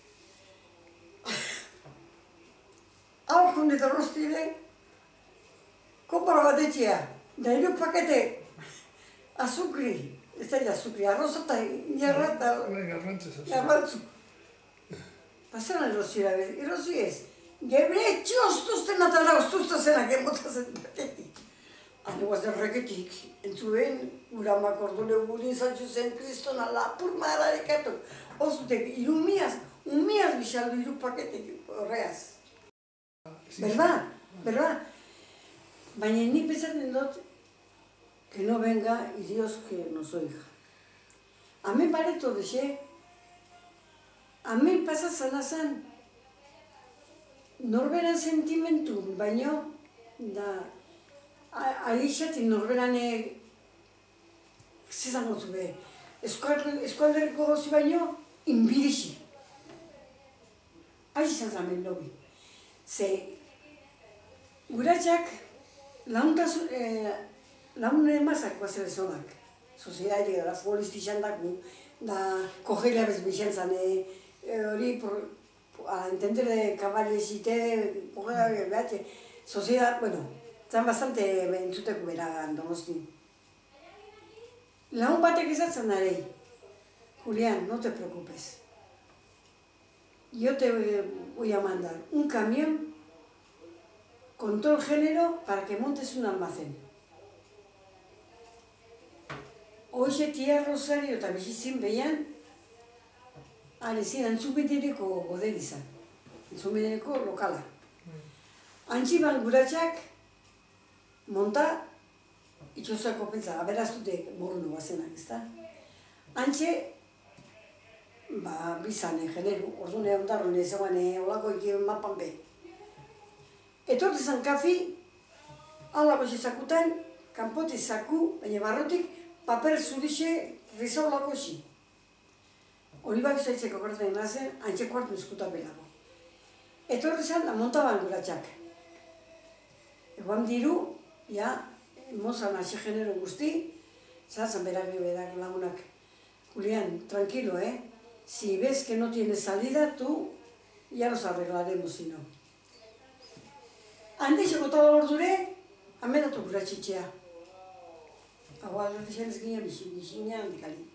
[SPEAKER 1] Hau junde dorrostide, kompara bat etxea, da hiru pakete azukri, ez da azukri, arroz eta jarra eta garrantzu. Pasaran erozira, erozi ez, gebre txostuzten eta laustuztazenak emotazen paketik. Aneguaz derreketik, entzuen, uramak ordune guri zantzu zen kristona lapur mararikatu. Ozutek, iru miaz, un miaz bixaldu iru paketik horreaz. ¿Verdad? ¿Verdad? Baina ni pensatzen dut que no venga y Dios que nos oiga. A mí pareto dexe, a mí pasa zanazan norberan sentimentu, baino da aixatik norberan zezan gozu be, eskualderiko gozi baino inbirixi. Aixan zamen lobi. Ze, guratxak launtasun, launen emazak guazen ezonak. Sozidatik da, futbolisti xandaku, da kogeila bezbixen zane, hori, a entender de caballes y te, kogeila behatxe, sozidat, bueno, zan bastante entzuteko bera Donosti. Laun batek ezatzen darei, Julián, no te preocupes. Yo te voy a mandar un camión con todo el género para que montes un almacén. Hoxe tia Rosario eta bizizin behian, alezin antzubidereko bodegizan, antzubidereko lokala. Antxiban guratxak monta itxosuako pentsa, aberaztutek morru bazenak, ezta? Antxe, ba, bizane, generu, ordune ondarrune, zegoane, olako ikien mapan be. Etorte zan kafi, alako zakutan, kanpote zaku, baina barrotik, paper zurixe, risa olako zi. Hori bak zaitzeko korten nazen, antxe kuartu eskuta belago. Etorte zan, da montaban guratxak. Egoan diru, ja, mozan ase genero guzti, zazan berak berak lagunak. Julián, tranquilo, eh? Si ves que no tienes salida, tú ya nos arreglaremos, si no. Handixeko tala ordure, amedatu gura txitxea. Hau alderdexan ez ginen bizina handikali.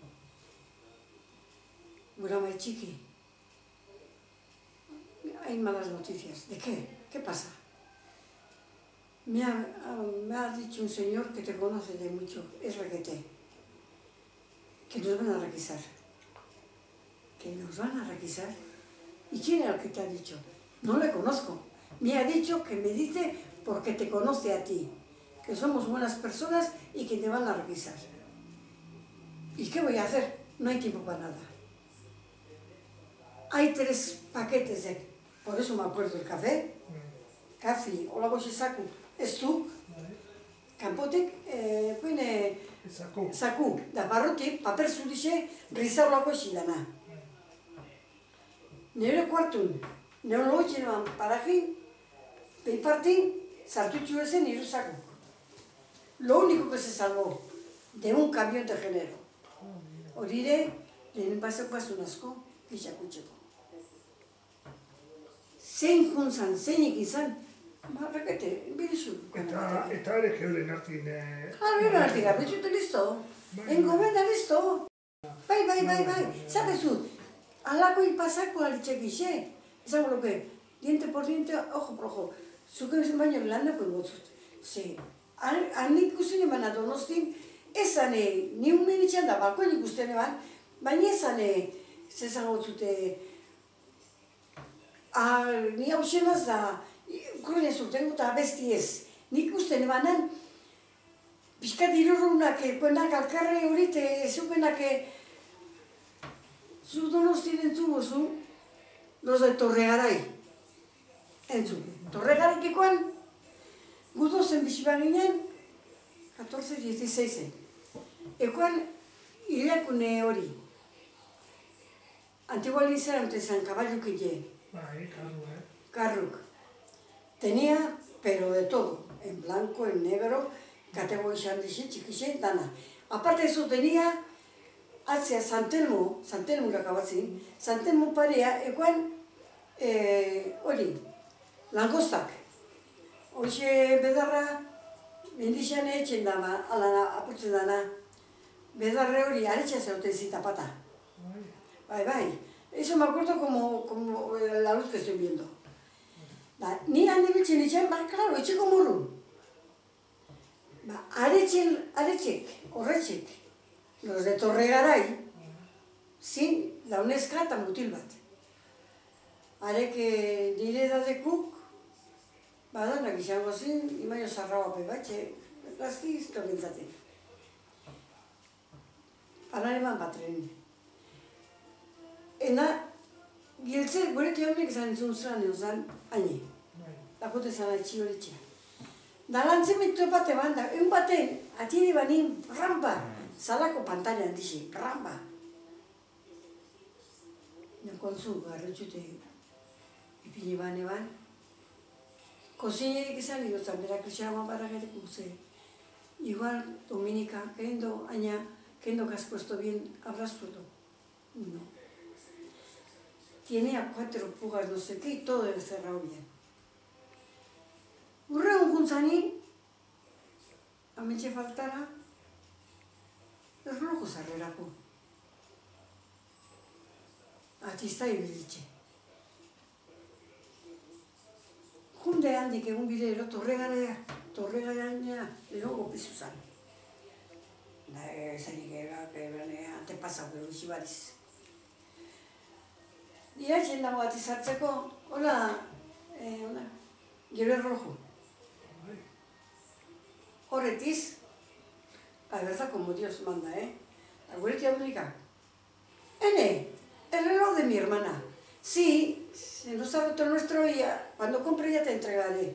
[SPEAKER 1] Gura mai txiki. Hay malas noticias. ¿De qué? ¿Qué pasa? Me ha, me ha dicho un señor que te conoce de mucho, es requete, que nos van a requisar. ¿Que nos van a requisar? ¿Y quién es el que te ha dicho? No le conozco. Me ha dicho que me dice porque te conoce a ti, que somos buenas personas y que te van a requisar. ¿Y qué voy a hacer? No hay tiempo para nada. Hay tres paquetes de... Por eso me acuerdo el café. Café, hola goxe saku. Ez du, kanpotik, eh, kuine...
[SPEAKER 3] Zaku.
[SPEAKER 1] Zaku. Da barrotik, paper zurixe, rizaulako xilana. Nire kuartun, nire logitxenuan parajin, peipartin, sartutxu ezen iru zaku. Lo único que se salvó de un camión de género. Horire, lehen pasako azun asko, pixakutxeko. Zein juntzan, zeinik izan, barrakete, birizu.
[SPEAKER 3] Eta, eta ere geuren hartin...
[SPEAKER 1] Claro, geuren hartin garbetxute listo. Engomenda listo. Bai, bai, bai, bai. Zabezu, alako ipasako alitxek ixe. Ezago loke, diente por diente, ojo por ojo. Zuke zen baino landako ingotzut. Ze, hanik ikusten eman adonostin, ezane, ni un minitxan da, balkoen ikusten eman, baina ezane, zezan gotzute, ni hausenaz da, Kroinen zurten guta abesti ez. Nik usten emanen, pixkat irurrunak, kuenak alkarre horite, zupenak, zu donostin entzun gozu, los de Torregarai. Entzun. Torregaraikekoan, gudozen biziban ginen, catorce dieciséis. Ekoan, hilakune hori. Antigualizan zan kaballukile.
[SPEAKER 3] Bai, karru, eh?
[SPEAKER 1] Karruk. Tenía, pero de todo, en blanco, en negro, categorizan dixe, txikixe, dana. Aparte de eso tenía, hacia San Telmo, San Telmo gakabatzin, San Telmo parea, ekoan, hori, langostak. Hoxe bedarra, mendixan etxen dama, alana, apurtzen dana, bedarre hori, aretxa zeuten zita pata. Bai, bai. Eso me acuerdo como, como la luz que estoy viendo. Ba, ni handi biltzen itxen, ba, klaro, etxeko morru. Ba, aretxen, aretxek, horretxek, los de Torregarai, zin, launeska eta mutil bat. Arek nire edadekuk, badanak izango zin, imaino zarraua pebatxe, gazti izto bintzaten. Paran eman batren. Ena, giltze, gure teonek zan entzun zan euzan, haine. Dakote zan atxi horitxea. Da lantzementu bat eban da, egun baten, atire banin, rampa, zalako pantalla handixe, rampa. Nekontzu, garritxute, ipini ban eban. Kozinerik izan, idotzan, berak etxeagoan barragetek uze. Igual, Dominika, kendo, aina, kendo que has puesto bien, habrás puesto. No. Tenía cuatro pugas, no sé qué, y todo encerrado bien. Urreun juntzanin, ametxe faltara, erlojo zarrerako. Atista ibilitxe. Junde handik egun bidero, Torregaraia, Torregaraia, lehogo pizu zan. Da, ezanik era, ante pasau, gero bizibariz. Iratzen dago bat izartzeko, hola, gero errojo. Horretiz, la verdad como Dios manda, ¿eh? La gure tía Dominica. Ene, el reloj de mi hermana. Sí, se nos ha roto el nuestro y ya, cuando compre ya te entregaré.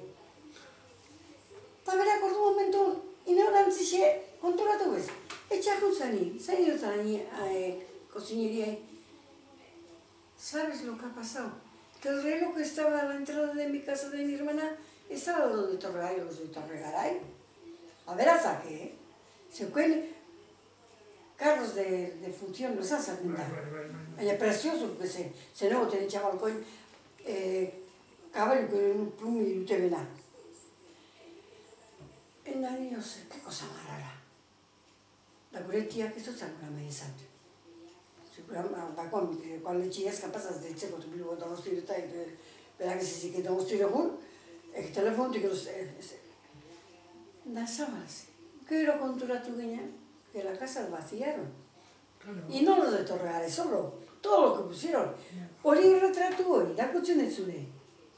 [SPEAKER 1] Ta bera akordu momentu, inaurantzise, konturatu bez. Etxak utzani, zain utzani cocinería. ¿Sabes lo que ha pasado? Que el reloj que estaba a la entrada de mi casa de mi hermana estaba donde Torregaray, los de Torregaray. A ver, hasta qué, se cuene carros de, de función, no se hace nada. Es precioso, que se, se luego tiene chaval con eh, caballo con un plum y un tevena. En la no sé, qué cosa más rara. La curetía que esto está con la mesa. Seguramente, cuando le chillas capazas de echar con tu piloto a los tiros, pero que si que tengo tiros con el teléfono, te quiero. Da sábanas. ¿Qué era contura tu guiña? Que la casa vaciaron. Claro. Y no los de Torregaray solo, todo lo que pusieron. Hori retratu hori, irakurtzen ez zure.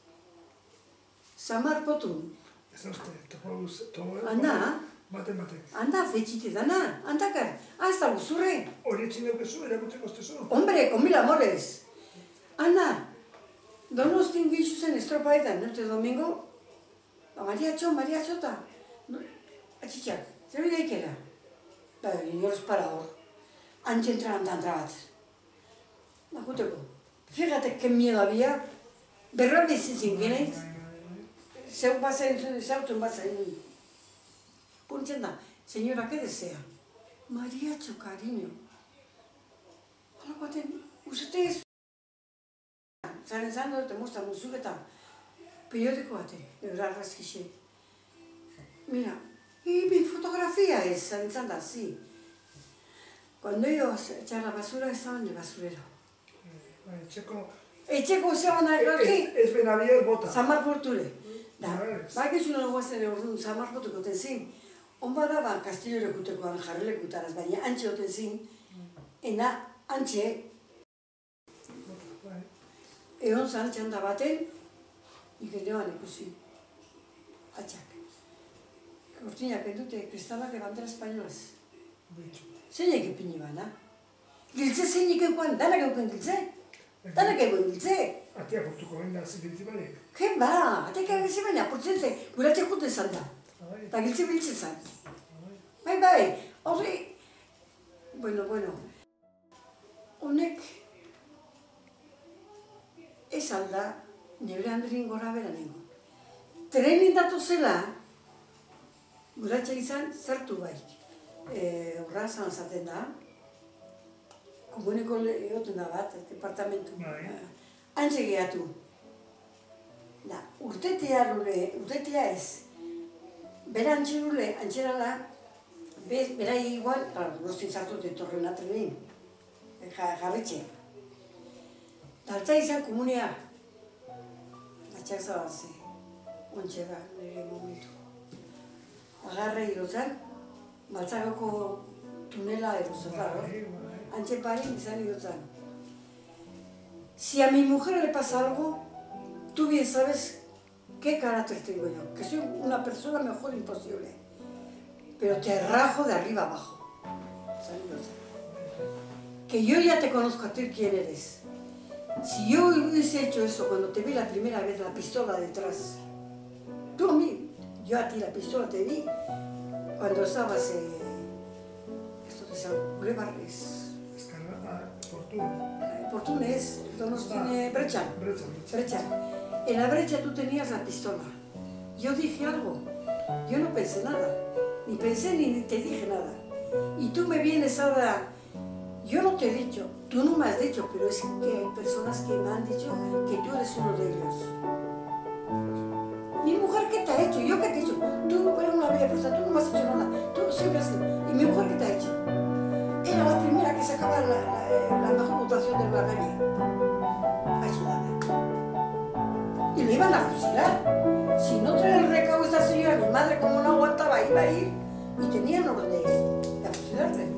[SPEAKER 1] Samar Potun.
[SPEAKER 3] Ez da uste, topo...
[SPEAKER 1] Anda.
[SPEAKER 3] Bate, bate.
[SPEAKER 1] Anda, fetxite dana, andakar. Ah, ez da guzurre.
[SPEAKER 3] Hori etxin daukezu, erakutzeko estezu.
[SPEAKER 1] Hombre, con mil amores. Anda, Donostin giltzu zen estropaetan, no te domingo. Ba, mariatxo, mariatxota. Atxitxak, zer bide ikera? Ba, inoros para hor. Antxe entraran tantra bat. Nakuteko. Fíjate qué miedo había. Berroa bizitzin gineiz. Zeu bazain, zeutun bazain. Puntzen da, señora, ¿qué desea? Mariacho, cariño. Halako baten, usted es... Zaren zando, te muestra musuketa. Periódico bate, de verdad rasquixe. Mira, y mi fotografía es, zaren zanda, sí. Cuando iba a echar la basura, estaba en el basurero.
[SPEAKER 3] Etxeko...
[SPEAKER 1] Etxeko zeban aquí.
[SPEAKER 3] Ez benabier bota.
[SPEAKER 1] Samar Porture. Da, bak ez uno guazen orduan Samar Portuko tenzin. Onba da, ba, Kastillo lekutekoan jarrelekutaraz, baina antxe oten zin, ena antxe, egon zan txanda baten, ikenean ikusi, atxak. Kortinak endute, kristalak e bandera espainolaz. Zeinek ipini bana? Giltze zeinik eukoan, danak eukoen giltze? Danak eukoen giltze?
[SPEAKER 3] Atea portuko baina zigiltzi balik?
[SPEAKER 1] Ken ba, atea giltze baina, portzen ze, guratxe juten zalda. Eta giltze biltzen zan. Bai, bai, horri... Bueno, bueno... Honek... Ez alda, nire handerin gora bera nengo. Trenin datu zela, guratxe izan, zertu baik. Horra, zan zaten da. Komuniko egoten da bat, departamentu. Antxe gehatu. Urtetea rure, urtetea ez. Bera antxerule, antxerala, bera igual, claro, goztin zartu etorren atrenin, jarretxe. Daltza izan komunea, datxak zabaze, ontxe da, nire momentu. Agarre irozan, Baltzagoko tunela erozan, claro, antxe pari izan irozan. Si a mi mujer le pasa algo, tú bien sabes qué carácter tengo yo, que soy una persona mejor imposible, pero te rajo de arriba abajo. Que yo ya te conozco a ti quién eres. Si yo hubiese hecho eso cuando te vi la primera vez, la pistola detrás, tú a mí, yo a ti la pistola te vi cuando estabas, eh, esto de San Boulevard es...
[SPEAKER 3] Portune.
[SPEAKER 1] Portune es, Donostin, Brecha.
[SPEAKER 3] Brecha,
[SPEAKER 1] Brecha. En la brecha tú tenías la pistola. Yo dije algo. Yo no pensé nada. Ni pensé ni te dije nada. Y tú me vienes ahora... Yo no te he dicho, tú no me has dicho, pero es que hay personas que me han dicho que tú eres uno de ellos. Mi mujer, ¿qué te ha hecho? ¿Yo qué te he hecho? Tú eres una bella persona, tú no me has hecho nada. Tú siempre has sido. ¿Y mi mujer qué te ha hecho? Era la primera que sacaba la, la, la mejor votación del Barberi. Ayúdame. Y le iban a fusilar. Si no traía el recado esta señora, mi madre como no aguantaba, iba a ir y tenían orden de, de fusilarle.